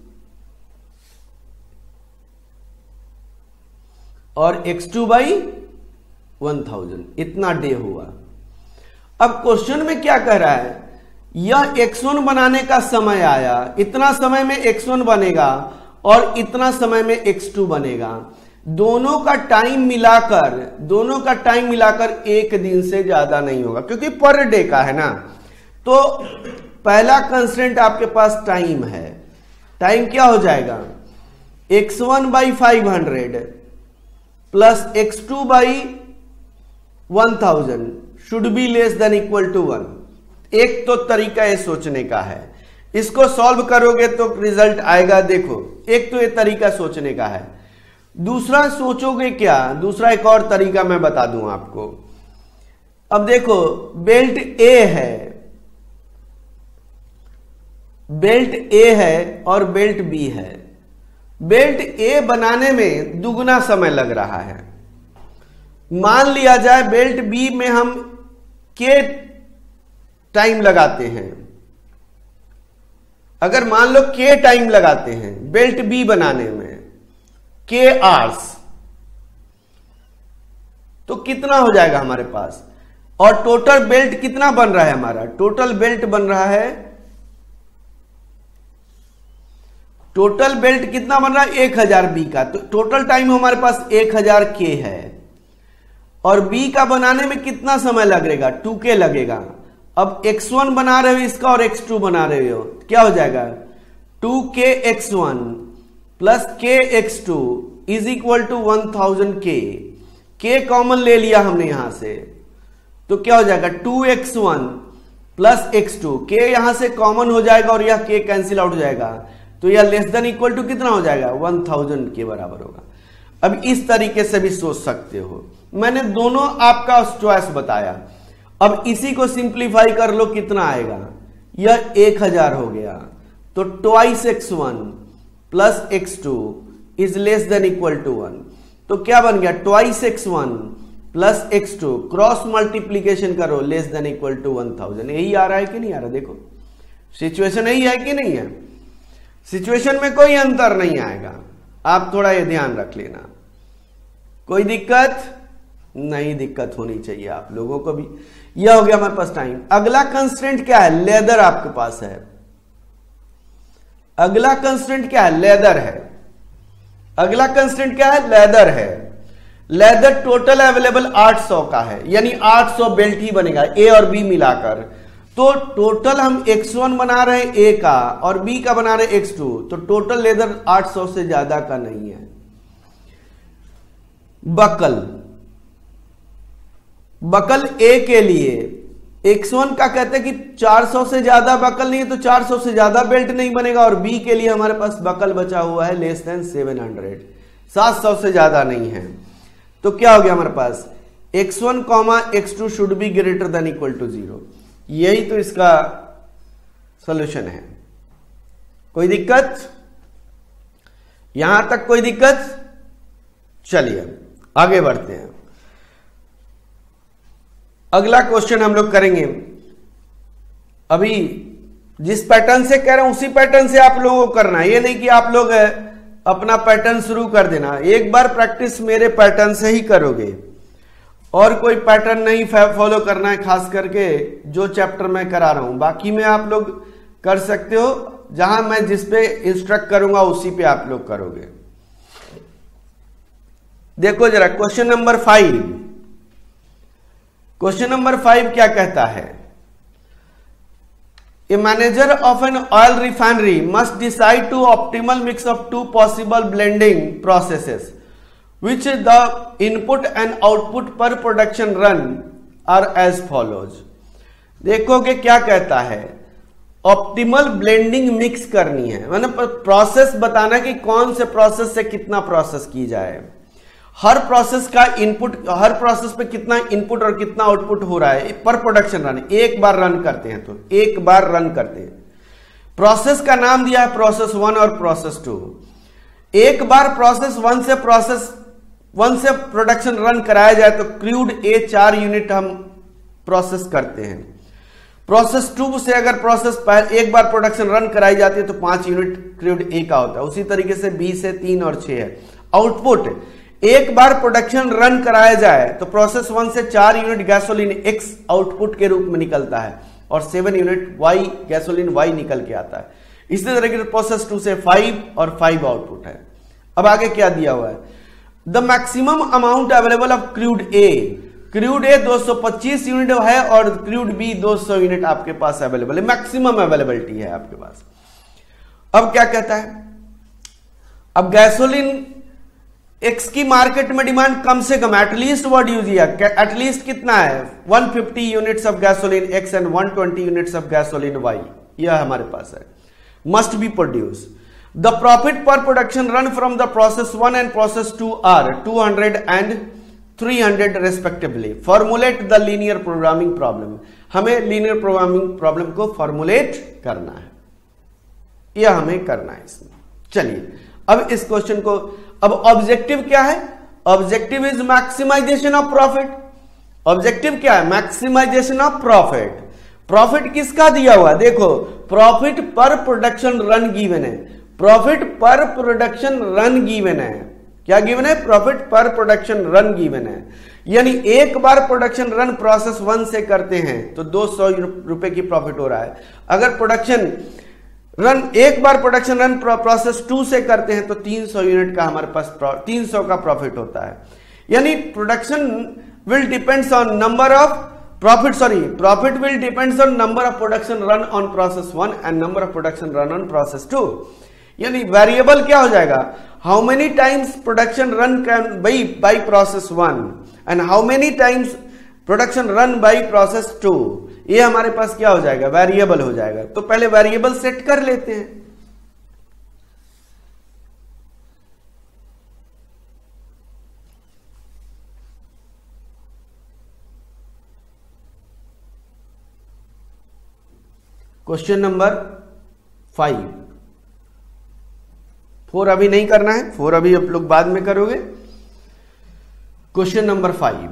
और x two by one thousand, इतना डे हुआ। अब क्वेश्चन में क्या कह रहा है, यह एक्स वन बनाने का समय आया, इतना समय में एक्स वन बनेगा और इतना समय में एक्स टू बनेगा। दोनों का टाइम मिलाकर दोनों का टाइम मिलाकर एक दिन से ज्यादा नहीं होगा, क्योंकि पर डे का है ना। तो पहला कंस्ट्रेंट आपके पास टाइम है। टाइम क्या हो जाएगा, x one by five hundred plus x two by one thousand should be less than equal to one. एक तो तरीका ये सोचने का है, इसको सॉल्व करोगे तो रिजल्ट आएगा। देखो, एक तो ये तरीका सोचने का है। दूसरा सोचोगे क्या, दूसरा एक और तरीका मैं बता दूं आपको। अब देखो, बेल्ट ए है, बेल्ट ए है और बेल्ट बी है। बेल्ट ए बनाने में दुगना समय लग रहा है। मान लिया जाए बेल्ट बी में हम के टाइम लगाते हैं। अगर मान लो के टाइम लगाते हैं बेल्ट बी बनाने में, के आवर्स, तो कितना हो जाएगा हमारे पास। और टोटल बेल्ट कितना बन रहा है हमारा, टोटल बेल्ट बन रहा है, टोटल बेल्ट कितना बन रहा है, एक हजार बी का। तो टोटल टाइम हमारे पास एक हजार के है। और बी का बनाने में कितना समय लगेगा, टू के लगेगा। अब एक्स वन बना रहे हो इसका और एक्स टू बना रहे हो, क्या हो जाएगा, two K x one plus K x two is equal to one thousand K. K common ले लिया हमने यहां से, तो क्या हो जाएगा, two x one plus x two, K यहां से कॉमन हो जाएगा और यह के कैंसिल आउट हो जाएगा, तो यह लेस देन इक्वल टू कितना हो जाएगा, वन थाउजेंड के बराबर होगा। अब इस तरीके से भी सोच सकते हो। मैंने दोनों आपका चॉइस बताया। अब इसी को सिंप्लीफाई कर लो, कितना आएगा, यह एक हजार हो गया। तो twice x one plus x two is less than equal to one. तो क्या बन गया, twice x one plus x two, cross multiplication करो, less than equal to one thousand. यही आ रहा है कि नहीं आ रहा, देखो सिचुएशन यही है कि नहीं है। सिचुएशन में कोई अंतर नहीं आएगा, आप थोड़ा ये ध्यान रख लेना। कोई दिक्कत नहीं, दिक्कत होनी चाहिए आप लोगों को भी। यह हो गया हमारे पास टाइम। अगला कंस्ट्रेंट क्या है, लेदर आपके पास है। अगला कंस्ट्रेंट क्या है, लेदर है। अगला कंस्ट्रेंट क्या है, लेदर है। लेदर टोटल अवेलेबल आठ सौ का है, यानी आठ सौ बेल्ट ही बनेगा ए और बी मिलाकर। तो टोटल हम एक्स वन बना रहे हैं ए का और बी का बना रहे हैं एक्स टू, तो टोटल लेदर आठ सौ से ज्यादा का नहीं है। बकल, बकल ए के लिए एक्स वन का कहते हैं कि चार सौ से ज्यादा बकल नहीं है, तो चार सौ से ज्यादा बेल्ट नहीं बनेगा। और बी के लिए हमारे पास बकल बचा हुआ है लेस देन सेवन हंड्रेड, सात सौ से ज्यादा नहीं है। तो क्या हो गया हमारे पास, x one comma x two should be greater than equal to zero. यही तो इसका सॉल्यूशन है। कोई दिक्कत, यहां तक कोई दिक्कत। चलिए आगे बढ़ते हैं। अगला क्वेश्चन हम लोग करेंगे। अभी जिस पैटर्न से कह रहे हैं उसी पैटर्न से आप लोगों को करना है, ये नहीं कि आप लोग अपना पैटर्न शुरू कर देना। एक बार प्रैक्टिस मेरे पैटर्न से ही करोगे और कोई पैटर्न नहीं फॉलो करना है, खास करके जो चैप्टर मैं करा रहा हूं। बाकी में आप लोग कर सकते हो, जहां मैं जिस पे इंस्ट्रक्ट करूंगा उसी पे आप लोग करोगे। देखो जरा question number five. Question number five क्या कहता है, A manager of an oil refinery must decide to optimal mix of two possible blending processes, which the input and output per production run are as follows. देखोगे क्या कहता है, optimal blending mix करनी है, मतलब प्रोसेस बताना कि कौन से प्रोसेस से कितना प्रोसेस की जाए, हर प्रोसेस का इनपुट, हर प्रोसेस पे कितना इनपुट और कितना आउटपुट हो रहा है पर प्रोडक्शन रन, एक बार रन करते हैं तो एक बार रन करते हैं। प्रोसेस का नाम दिया है प्रोसेस वन और प्रोसेस टू। एक बार प्रोसेस वन से प्रोसेस वन से प्रोडक्शन रन कराया जाए तो क्रूड ए चार यूनिट हम प्रोसेस करते हैं। प्रोसेस टू से अगर प्रोसेस एक बार प्रोडक्शन रन कराई जाती है तो पांच यूनिट क्रूड ए का होता है। उसी तरीके से बी से तीन और छह है। आउटपुट, एक बार प्रोडक्शन रन कराया जाए तो प्रोसेस वन से चार यूनिट गैसोलीन एक्स आउटपुट के रूप में निकलता है और seven unit Y gasoline Y निकल के आता है। इसी तरीके से प्रोसेस टू से फाइव और फाइव आउटपुट है। अब आगे क्या दिया हुआ है, the maximum amount available of crude A, crude A दो सौ पच्चीस यूनिट है और क्रूड बी दो सौ यूनिट आपके पास अवेलेबल है, मैक्सिमम अवेलेबिलिटी है आपके पास। अब क्या कहता है, अब गैसोलीन एक्स की मार्केट में डिमांड कम से कम एटलीस्ट वर्ड यूज किया, एटलीस्ट कितना है एक सौ पचास units of gasoline X and एक सौ बीस यूनिट्स ऑफ गैसोलीन वाई, यह हमारे पास है, must be produce. The profit per production run from the process one and process two are two hundred and three hundred respectively. Formulate the linear programming problem, हमें linear programming problem को formulate करना है, यह हमें करना है इसमें। चलिए अब इस क्वेश्चन को, अब ऑब्जेक्टिव क्या है, objective is maximization of profit. Objective क्या है, मैक्सिमाइजेशन ऑफ प्रॉफिट। प्रॉफिट किसका दिया हुआ, देखो profit per production run given है, profit per production run given है, क्या गिवन है, profit per production run given है। यानी एक बार प्रोडक्शन रन प्रोसेस वन से करते हैं तो दो सौ रुपए की प्रॉफिट हो रहा है। अगर प्रोडक्शन रन एक बार प्रोडक्शन रन प्रोसेस टू से करते हैं तो तीन सौ यूनिट का हमारे पास तीन सौ का प्रॉफिट होता है। यानी production will depends on number of profit sorry profit will depends on number of production run on process one and number of production run on process two. यानी वेरिएबल क्या हो जाएगा, how many times production run can by by process one and how many times production run by process two, ये हमारे पास क्या हो जाएगा, वेरिएबल हो जाएगा। तो पहले वेरिएबल सेट कर लेते हैं। क्वेश्चन नंबर फाइव, फोर अभी नहीं करना है, फोर अभी आप लोग बाद में करोगे। Question number five,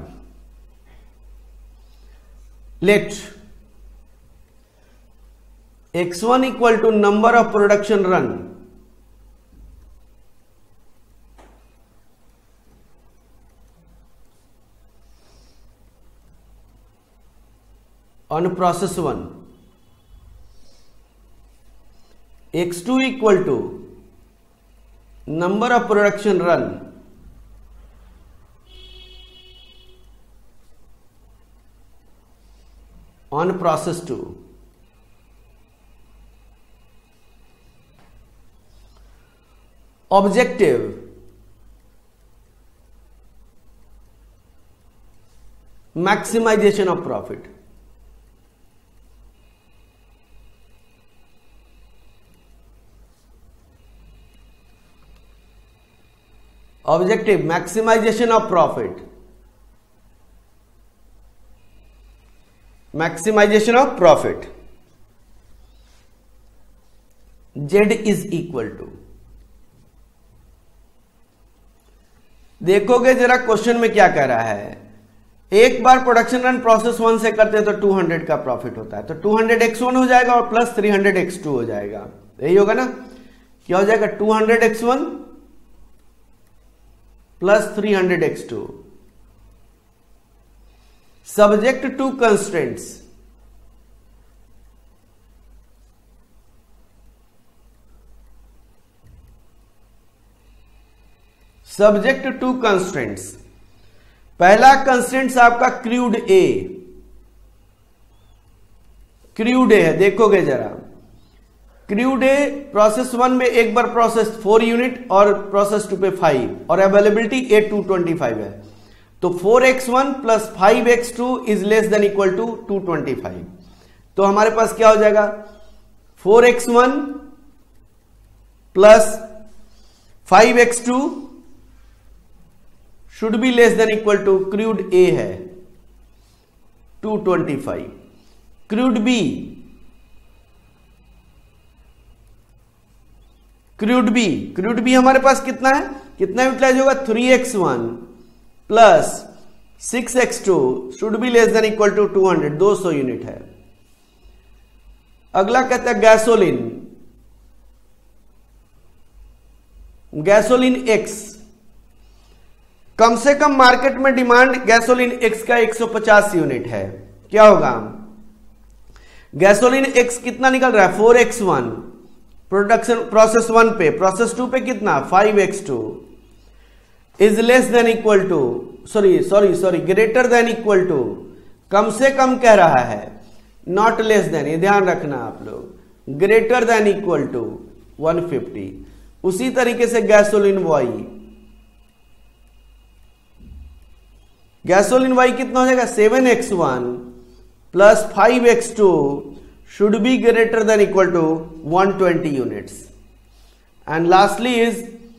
let x one equal to number of production run on process one, X two equal to number of production run on process two. Objective, maximization of profit. Objective, maximization of profit. Maximization of profit. Z is equal to, देखोगे जरा question में क्या कह रहा है, एक बार production run process one से करते हैं तो टू हंड्रेड का प्रॉफिट होता है, तो टू हंड्रेड एक्स वन हो जाएगा और plus three hundred X two हो जाएगा, यही होगा ना, क्या हो जाएगा two hundred X one plus three hundred X two. Subject to constraints, subject to constraints, पहला कंस्ट्रेंट्स आपका क्रूड ए, क्रूड ए है, देखोगे जरा, क्रूड ए प्रोसेस वन में एक बार प्रोसेस फोर यूनिट और प्रोसेस टू पे फाइव, और availability A two twenty five है, तो four x one plus five x two is less than equal to two twenty five. तो हमारे पास क्या हो जाएगा, four x one plus five x two should be less than equal to, crude A है two twenty five, crude B, crude B, crude B हमारे पास कितना है, कितना यूटिलाइज होगा, three X one plus six X two should be less than equal to two hundred, दो सौ unit है। अगला कहता है गैसोलीन, गैसोलीन एक्स, कम से कम मार्केट में डिमांड गैसोलीन एक्स का एक सौ पचास यूनिट है, क्या होगा, गैसोलीन एक्स कितना निकल रहा है, four x one production process one पे, प्रोसेस टू पे कितना, five x two is less than equal to, sorry sorry sorry greater than equal to, कम से कम कह रहा है, नॉट लेस देन, ये ध्यान रखना आप लोग, greater than equal to one fifty. उसी तरीके से गैसोलीन वाई, गैसोलीन वाई कितना हो जाएगा, seven X one plus five x two should be greater than equal to one twenty units, and lastly is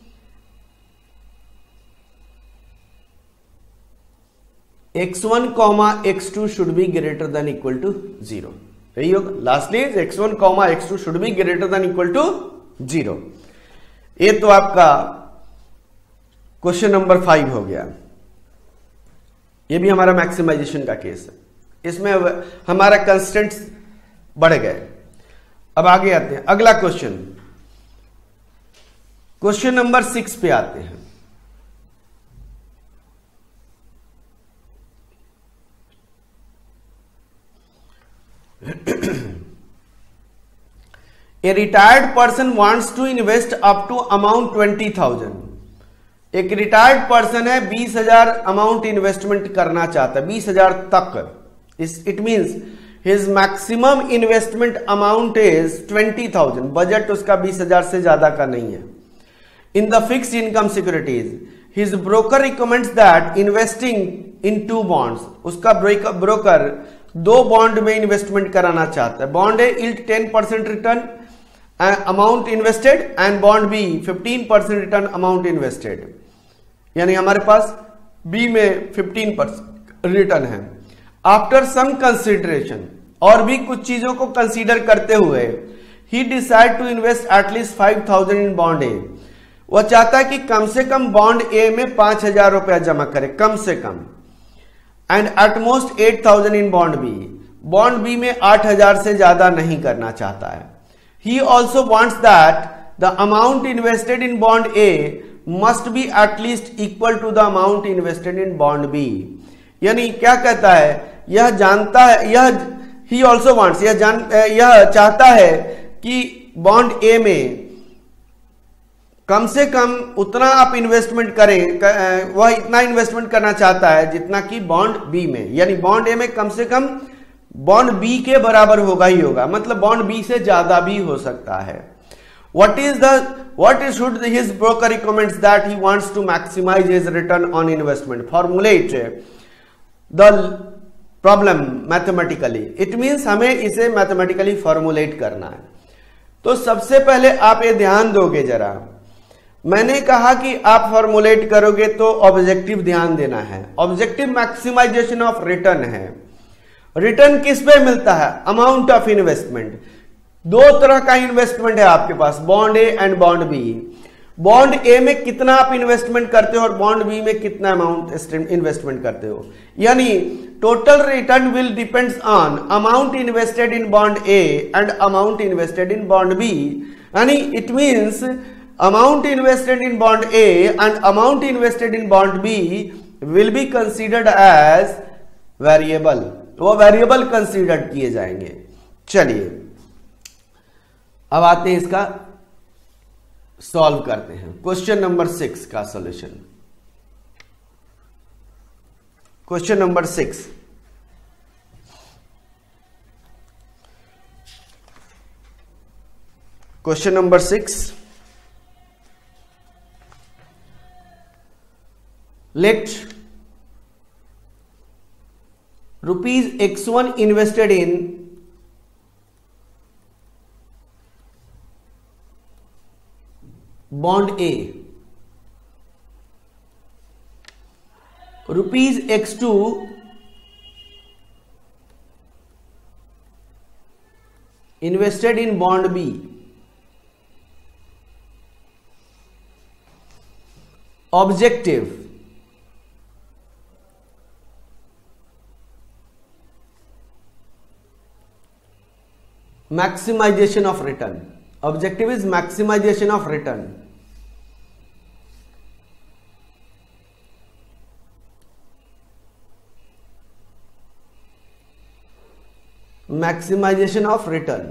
X one comma X two should be greater than equal to zero, यही होगा, lastly is X one comma X two should be greater than equal to zero। ये तो आपका question number five हो गया, ये भी हमारा मैक्सिमाइजेशन का केस है, इसमें हमारा कंस्टेंट्स बढ़ गए। अब आगे आते हैं, अगला क्वेश्चन, क्वेश्चन नंबर सिक्स पे आते हैं। A retired person wants to invest up to amount twenty thousand. एक रिटायर्ड पर्सन है, बीस हजार अमाउंट इन्वेस्टमेंट करना चाहता है, बीस हजार तक, it means his maximum investment amount is twenty thousand, budget उसका बीस हजार से ज्यादा का नहीं है। In the fixed income securities, his broker recommends that investing in two bonds, उसका ब्रोकर दो बॉन्ड में इन्वेस्टमेंट कराना चाहता है, bond A yield ten percent return amount invested and bond B fifteen percent return amount invested, यानी हमारे पास B में फिफ्टीन परसेंट रिटर्न है। आफ्टर सम कंसिडरेशन, और भी कुछ चीजों को कंसीडर करते हुए, he decide to invest at least five thousand in bond A, वह चाहता है कि कम से कम बॉन्ड ए में पांच हजार रुपया जमा करे, कम से कम, and at most eight thousand in bond B, bond B में आठ हजार से ज्यादा नहीं करना चाहता है। He also wants that the amount invested in bond A must be at least equal to the amount invested in bond B, यानी क्या कहता है, यह जानता है, यह ही ऑल्सो वांट्स, यह जान यह चाहता है कि बॉन्ड ए में कम से कम उतना आप इन्वेस्टमेंट करें, वह इतना इन्वेस्टमेंट करना चाहता है जितना कि बॉन्ड बी में, यानी बॉन्ड ए में कम से कम बॉन्ड बी के बराबर होगा ही होगा, मतलब बॉन्ड बी से ज्यादा भी हो सकता है। What is the what is should his broker recommends that he wants to maximize his return on investment? Formulate the problem mathematically. It means हमें इसे मैथमेटिकली फॉर्मुलेट करना है। तो सबसे पहले आप ये ध्यान दोगे जरा, मैंने कहा कि आप फॉर्मुलेट करोगे तो ऑब्जेक्टिव ध्यान देना है। ऑब्जेक्टिव मैक्सिमाइजेशन ऑफ रिटर्न है। रिटर्न किस पे मिलता है? Amount of investment. दो तरह का इन्वेस्टमेंट है आपके पास, bond A and bond B. Bond A में कितना आप इन्वेस्टमेंट करते हो और बॉन्ड बी में कितना अमाउंट इन्वेस्टमेंट करते हो, यानी total return will depends on amount invested in bond A and amount invested in bond B. यानी it means amount invested in bond A and amount invested in bond B will be considered as variable, वो variable consider किए जाएंगे। चलिए अब आते हैं इसका solve करते हैं। क्वेश्चन नंबर सिक्स का solution. Question number six, question number six, let rupees X one invested in bond A, rupees X two invested in bond B. Objective: maximization of return. Objective is maximization of return. Maximization of return.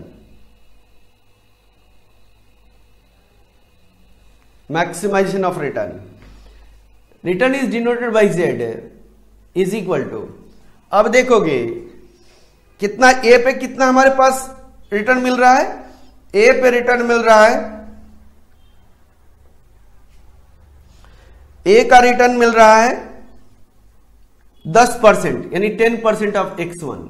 Maximization of return. Return is denoted by Z is equal to, अब देखोगे कितना A पे कितना हमारे पास return मिल रहा है, A पे return मिल रहा है, A का रिटर्न मिल रहा है दस परसेंट यानी ten percent of x one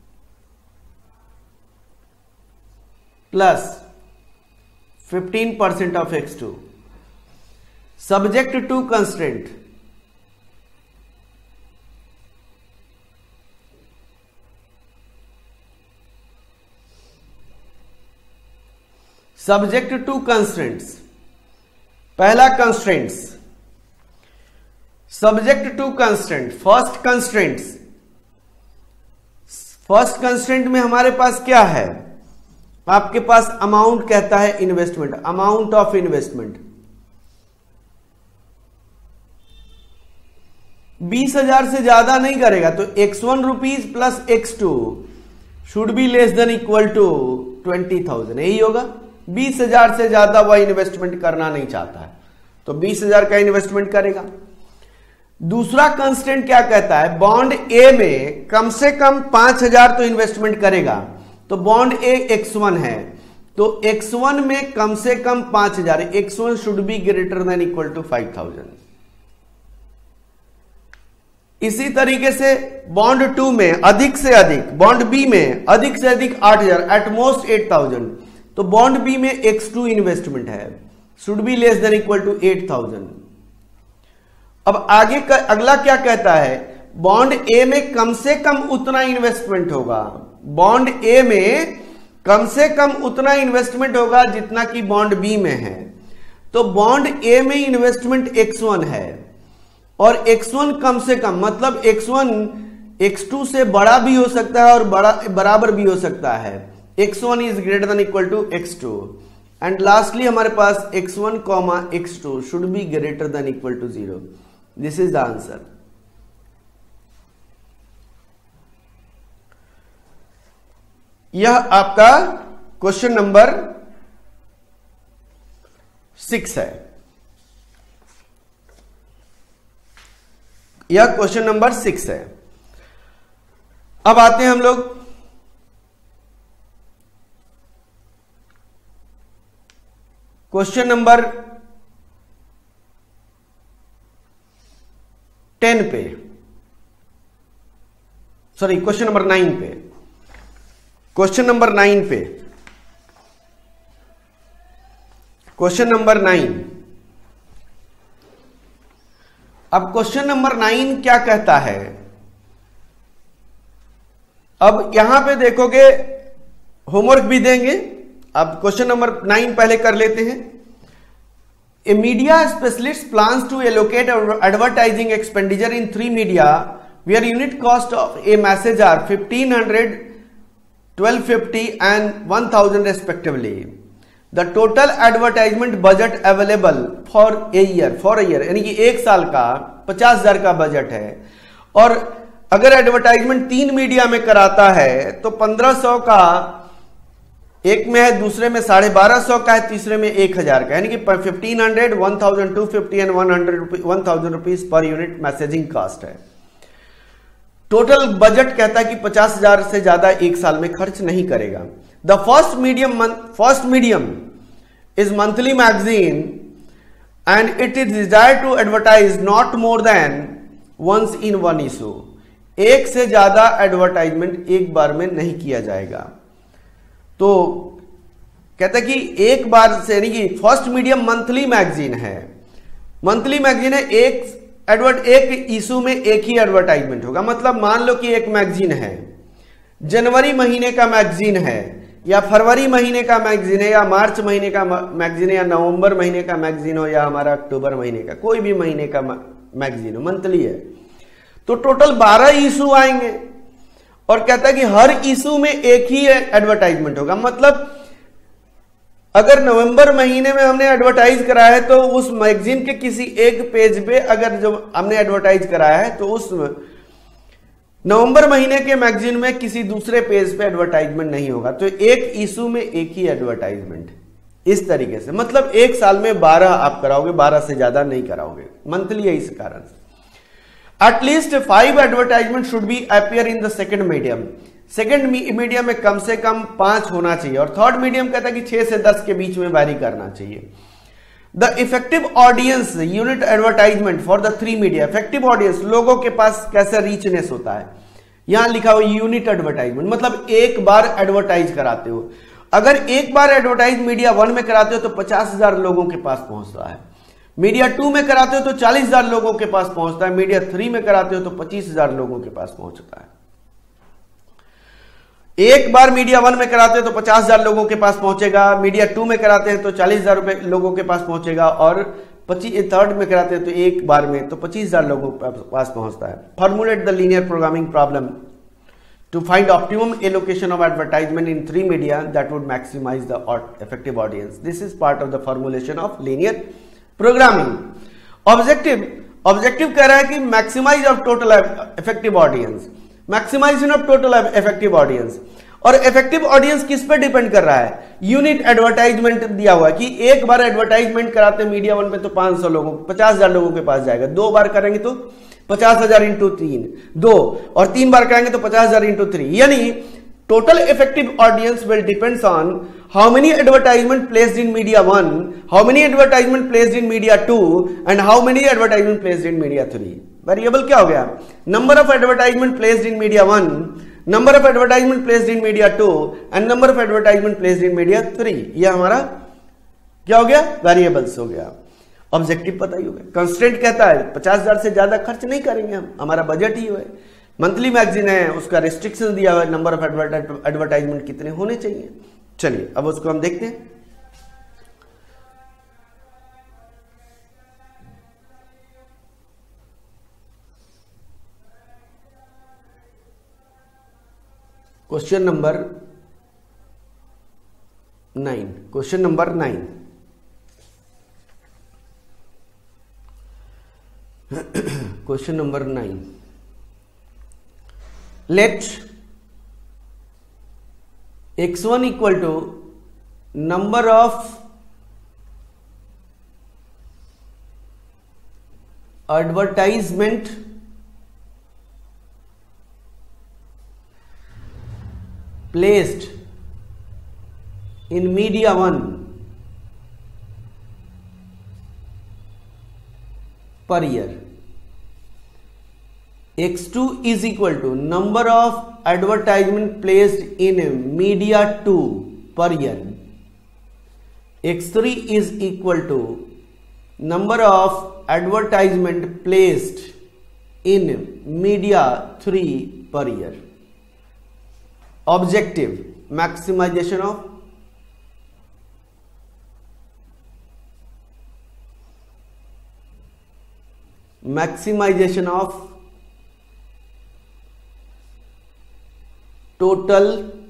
plus fifteen percent of X two, subject to constraint, subject to constraints. पहला constraints, subject to constraint, first constraints, first constraint में हमारे पास क्या है, आपके पास अमाउंट कहता है इन्वेस्टमेंट, अमाउंट ऑफ इन्वेस्टमेंट बीस हजार से ज्यादा नहीं करेगा तो x one rupees plus x two should be less than equal to twenty thousand, यही होगा। बीस हजार से ज्यादा वह इन्वेस्टमेंट करना नहीं चाहता है तो बीस हजार का इन्वेस्टमेंट करेगा। दूसरा कंस्टेंट क्या कहता है, बॉन्ड ए में कम से कम पांच हजार तो इन्वेस्टमेंट करेगा, तो बॉन्ड ए एक्स वन है तो एक्स वन में कम से कम पांच हजार, X one should be greater than equal to five thousand. इसी तरीके से बॉन्ड टू में अधिक से अधिक, बॉन्ड बी में अधिक से अधिक आठ हजार, एट मोस्ट एट थाउजेंड, तो बॉन्ड बी में एक्स टू इन्वेस्टमेंट है, should be less than equal to eight thousand. अब आगे का अगला क्या कहता है, बॉन्ड ए में कम से कम उतना इन्वेस्टमेंट होगा, बॉन्ड ए में कम से कम उतना इन्वेस्टमेंट होगा जितना कि बॉन्ड बी में है, तो बॉन्ड ए में इन्वेस्टमेंट एक्स वन है और एक्स वन कम से कम मतलब एक्स वन एक्स टू से बड़ा भी हो सकता है और बड़ा बराबर भी हो सकता है, X one is greater than equal to X two, and lastly हमारे पास x one comma x two should be greater than equal to zero. This is the answer. यह आपका क्वेश्चन नंबर सिक्स है, यह क्वेश्चन नंबर सिक्स है। अब आते हैं हम लोग क्वेश्चन नंबर टेन पे, सॉरी क्वेश्चन नंबर नाइन पे, क्वेश्चन नंबर नाइन पे, क्वेश्चन नंबर नाइन। अब क्वेश्चन नंबर नाइन क्या कहता है, अब यहां पे देखोगे होमवर्क भी देंगे, अब क्वेश्चन नंबर नाइन पहले कर लेते हैं। A media specialist plans to allocate advertising expenditure in three media where unit cost of a message are fifteen hundred, twelve fifty and one thousand respectively. The total advertisement budget available for a year, for a year यानी कि एक साल का पचास हजार का budget है, और अगर एडवर्टाइजमेंट तीन मीडिया में कराता है तो पंद्रह सौ का एक में है, दूसरे में साढ़े बारह सौ का है, तीसरे में एक हजार का, यानी कि fifteen hundred, one thousand two fifty and one hundred one thousand rupees per unit messaging cost है। टोटल बजट कहता है कि पचास हजार से ज्यादा एक साल में खर्च नहीं करेगा। The first medium first medium is monthly magazine and it is desired to advertise not more than once in one issue. एक से ज्यादा एडवर्टाइजमेंट एक बार में नहीं किया जाएगा। तो कहता कि एक बार से यानी कि फर्स्ट मीडियम मंथली मैगजीन है, मंथली मैगजीन है, एक एडवर्ट एक इशू में एक ही एडवर्टाइजमेंट होगा। मतलब मान लो कि एक मैगजीन है, जनवरी महीने का मैगजीन है या फरवरी महीने का मैगजीन है या मार्च महीने का मैगजीन है या नवंबर महीने का मैगजीन हो या हमारा अक्टूबर महीने का, कोई भी महीने का मैगजीन हो, मंथली है, तो टोटल बारह इशू आएंगे और कहता है कि हर इशू में एक ही एडवर्टाइजमेंट होगा। मतलब अगर नवंबर महीने में हमने एडवर्टाइज कराया है तो उस मैगजीन के किसी एक पेज पे अगर जो हमने एडवर्टाइज कराया है तो उस नवंबर महीने के मैगजीन में किसी दूसरे पेज पे एडवर्टाइजमेंट नहीं होगा। तो एक इशू में एक ही एडवर्टाइजमेंट, इस तरीके से। मतलब एक साल में बारह आप कराओगे, बारह से ज्यादा नहीं कराओगे, मंथली है इस कारण से। At least five advertisement should be appear in the second medium. Second medium में कम से कम पांच होना चाहिए और थर्ड मीडियम कहता है कि छह से दस के बीच में वैरी करना चाहिए। The effective audience unit advertisement for the three media. Effective audience, लोगों के पास कैसा रीचनेस होता है, यहां लिखा हुआ यूनिट एडवर्टाइजमेंट, मतलब एक बार एडवर्टाइज कराते हो। अगर एक बार एडवर्टाइज मीडिया वन में कराते हो तो पचास हजार लोगों के पास पहुंचता है, मीडिया टू में कराते हो तो चालीस हजार लोगों के पास पहुंचता है, मीडिया थ्री में कराते हो तो पच्चीस हजार लोगों के पास पहुंचता है। एक बार मीडिया वन में कराते हैं तो पचास हजार लोगों के पास पहुंचेगा, मीडिया टू में कराते हैं तो चालीस हजार रुपए लोगों के पास पहुंचेगा और पच्चीस थर्ड में कराते हैं तो एक बार में तो पच्चीस हजार लोगों के पास पहुंचता है। Formulate the linear programming problem to find optimum allocation of advertisement in three media that would maximize the effective audience. This is part of the formulation of linear programming. Objective objective कह रहा है कि maximize of total effective audience, maximization of total effective audience. और effective audience किस पे depend कर रहा है, यूनिट एडवर्टाइजमेंट दिया हुआ है कि एक बार एडवर्टाइजमेंट कराते हैं मीडिया वन पे तो पांच सौ लोगों पचास हजार लोगों के पास जाएगा, दो बार करेंगे तो पचास हजार इंटू तीन दो, और तीन बार करेंगे तो पचास हजार इंटू थ्री, यानी total effective audience will depends on how many advertisement placed in media one, how many advertisement placed in media two and how many advertisement placed in media three. Variable क्या हो गया, number of advertisement placed in media one, number of advertisement placed in media two and number of advertisement placed in media three. यह हमारा क्या हो गया, variables हो गया। ऑब्जेक्टिव पता ही हो गया। कंस्ट्रेंट कहता है पचास हजार से ज्यादा खर्च नहीं करेंगे हम, हमारा बजट ही है। मंथली मैगजीन है, उसका रिस्ट्रिक्शन दिया हुआ है, नंबर ऑफ एडवर्टाइजमेंट कितने होने चाहिए। चलिए अब उसको हम देखते हैं। Question number nine, question number nine, question number nine, let x one equal to number of advertisement placed in media one per year, x two is equal to number of advertisement placed in media two per year, x three is equal to number of advertisement placed in media three per year। Objective maximisation of maximization of total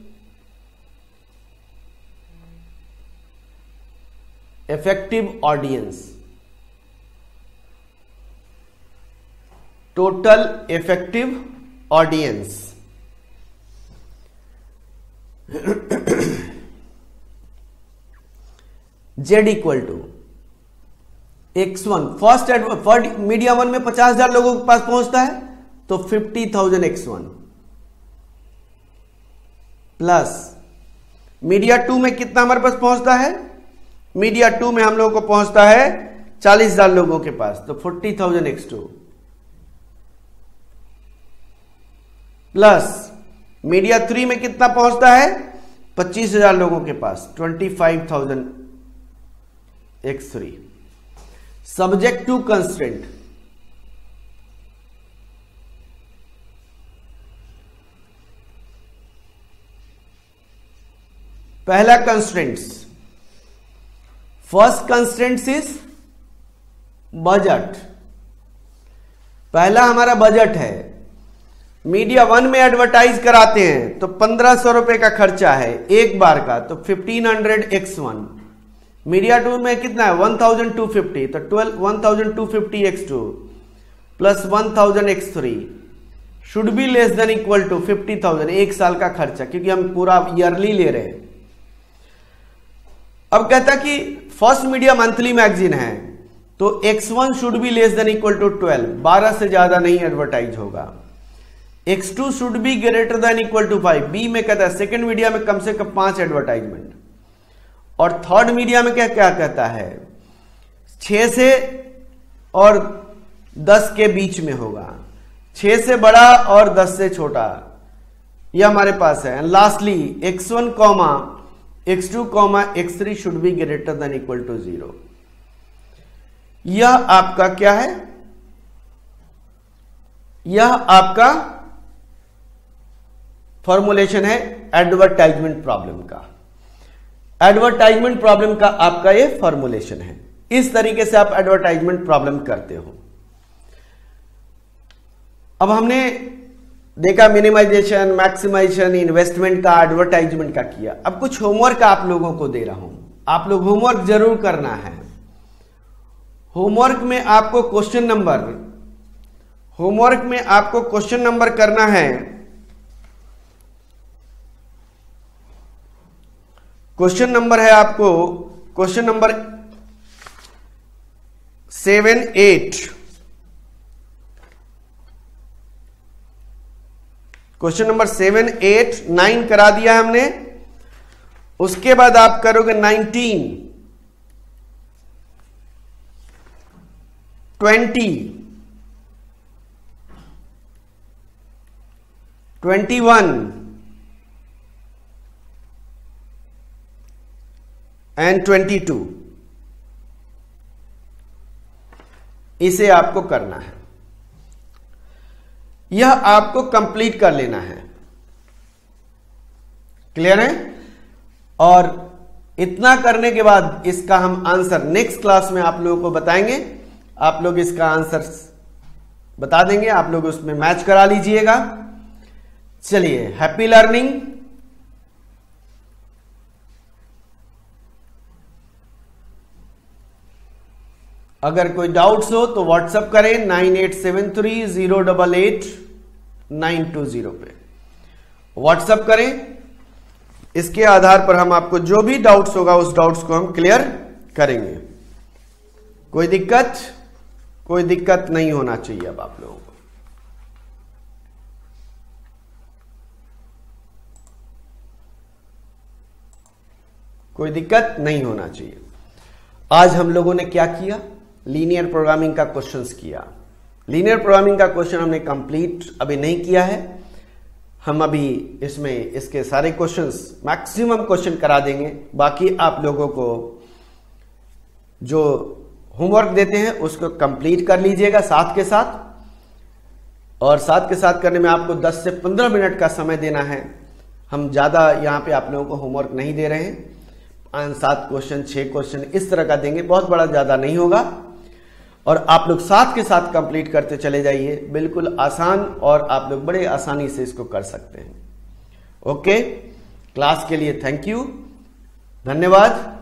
effective audience, total effective audience. Z equal to x one, first first media one में पचास हजार लोगों के पास पहुंचता है तो fifty thousand X one plus media two में कितना हमारे पास पहुंचता है मीडिया टू में हम लोगों को पहुंचता है चालीस हजार लोगों के पास, तो forty thousand X two plus media three में कितना पहुंचता है पच्चीस हजार लोगों के पास, twenty five thousand X three. Subject to constraint, पहला constraints, first constraints is budget. पहला हमारा बजट है, मीडिया वन में एडवर्टाइज कराते हैं तो पंद्रह सौ रुपए का खर्चा है एक बार का, तो fifteen hundred X one. Media two में कितना है वन थाउजेंड टू फिफ्टी, तो twelve one thousand two fifty X two plus one thousand X three should be less than equal to fifty thousand, एक साल का खर्चा, क्योंकि हम पूरा ईयरली ले रहे हैं। अब कहता कि फर्स्ट मीडिया मंथली मैगजीन है तो x one should be less than equal to twelve, बारह से ज्यादा नहीं एडवर्टाइज होगा। X two should be greater than equal to five, B में कहता है सेकेंड मीडिया में कम से कम पांच एडवर्टाइजमेंट, और थर्ड मीडिया में क्या क्या कहता है छह से और दस के बीच में होगा, छह से बड़ा और दस से छोटा, यह हमारे पास है। Lastly x one comma x two comma x three should be greater than equal to zero. यह आपका क्या है, यह आपका फॉर्मुलेशन है एडवर्टाइजमेंट प्रॉब्लम का। एडवर्टाइजमेंट प्रॉब्लम का आपका यह फॉर्मुलेशन है। इस तरीके से आप एडवर्टाइजमेंट प्रॉब्लम करते हो। अब हमने देखा मिनिमाइजेशन, मैक्सिमाइजेशन, इन्वेस्टमेंट का, एडवर्टाइजमेंट का किया। अब कुछ होमवर्क आप लोगों को दे रहा हूं, आप लोग होमवर्क जरूर करना है। होमवर्क में आपको क्वेश्चन नंबर होमवर्क में आपको क्वेश्चन नंबर करना है, क्वेश्चन नंबर है आपको question number seven eight, question number seven eight nine करा दिया हमने। उसके बाद आप करोगे nineteen, twenty, twenty one and twenty two. इसे आपको करना है, यह आपको कंप्लीट कर लेना है। क्लियर है? और इतना करने के बाद इसका हम आंसर नेक्स्ट क्लास में आप लोगों को बताएंगे। आप लोग इसका आंसर बता देंगे, आप लोग उसमें मैच करा लीजिएगा। चलिए, हैप्पी लर्निंग। अगर कोई डाउट्स हो तो व्हाट्सएप करें nine eight seven three zero double eight nine two zero पे व्हाट्सएप करें। इसके आधार पर हम आपको जो भी डाउट्स होगा उस डाउट्स को हम क्लियर करेंगे। कोई दिक्कत कोई दिक्कत नहीं होना चाहिए। अब आप लोगों को कोई दिक्कत नहीं होना चाहिए। आज हम लोगों ने क्या किया, लीनियर प्रोग्रामिंग का क्वेश्चंस किया। लीनियर प्रोग्रामिंग का क्वेश्चन हमने कंप्लीट अभी नहीं किया है। हम अभी इसमें इसके सारे क्वेश्चंस, मैक्सिमम क्वेश्चन करा देंगे। बाकी आप लोगों को जो होमवर्क देते हैं उसको कंप्लीट कर लीजिएगा साथ के साथ, और साथ के साथ करने में आपको दस से पंद्रह मिनट का समय देना है। हम ज़्यादा यहाँ पे आप लोगों को होमवर्क नहीं दे रहे हैं, पाँच सात क्वेश्चन, छः क्वेश्चन इस तरह का देंगे, बहुत बड़ा ज़्यादा नहीं होगा। और आप लोग साथ के साथ कंप्लीट करते चले जाइए, बिल्कुल आसान, और आप लोग बड़े आसानी से इसको कर सकते हैं। ओके, क्लास के लिए थैंक यू, धन्यवाद।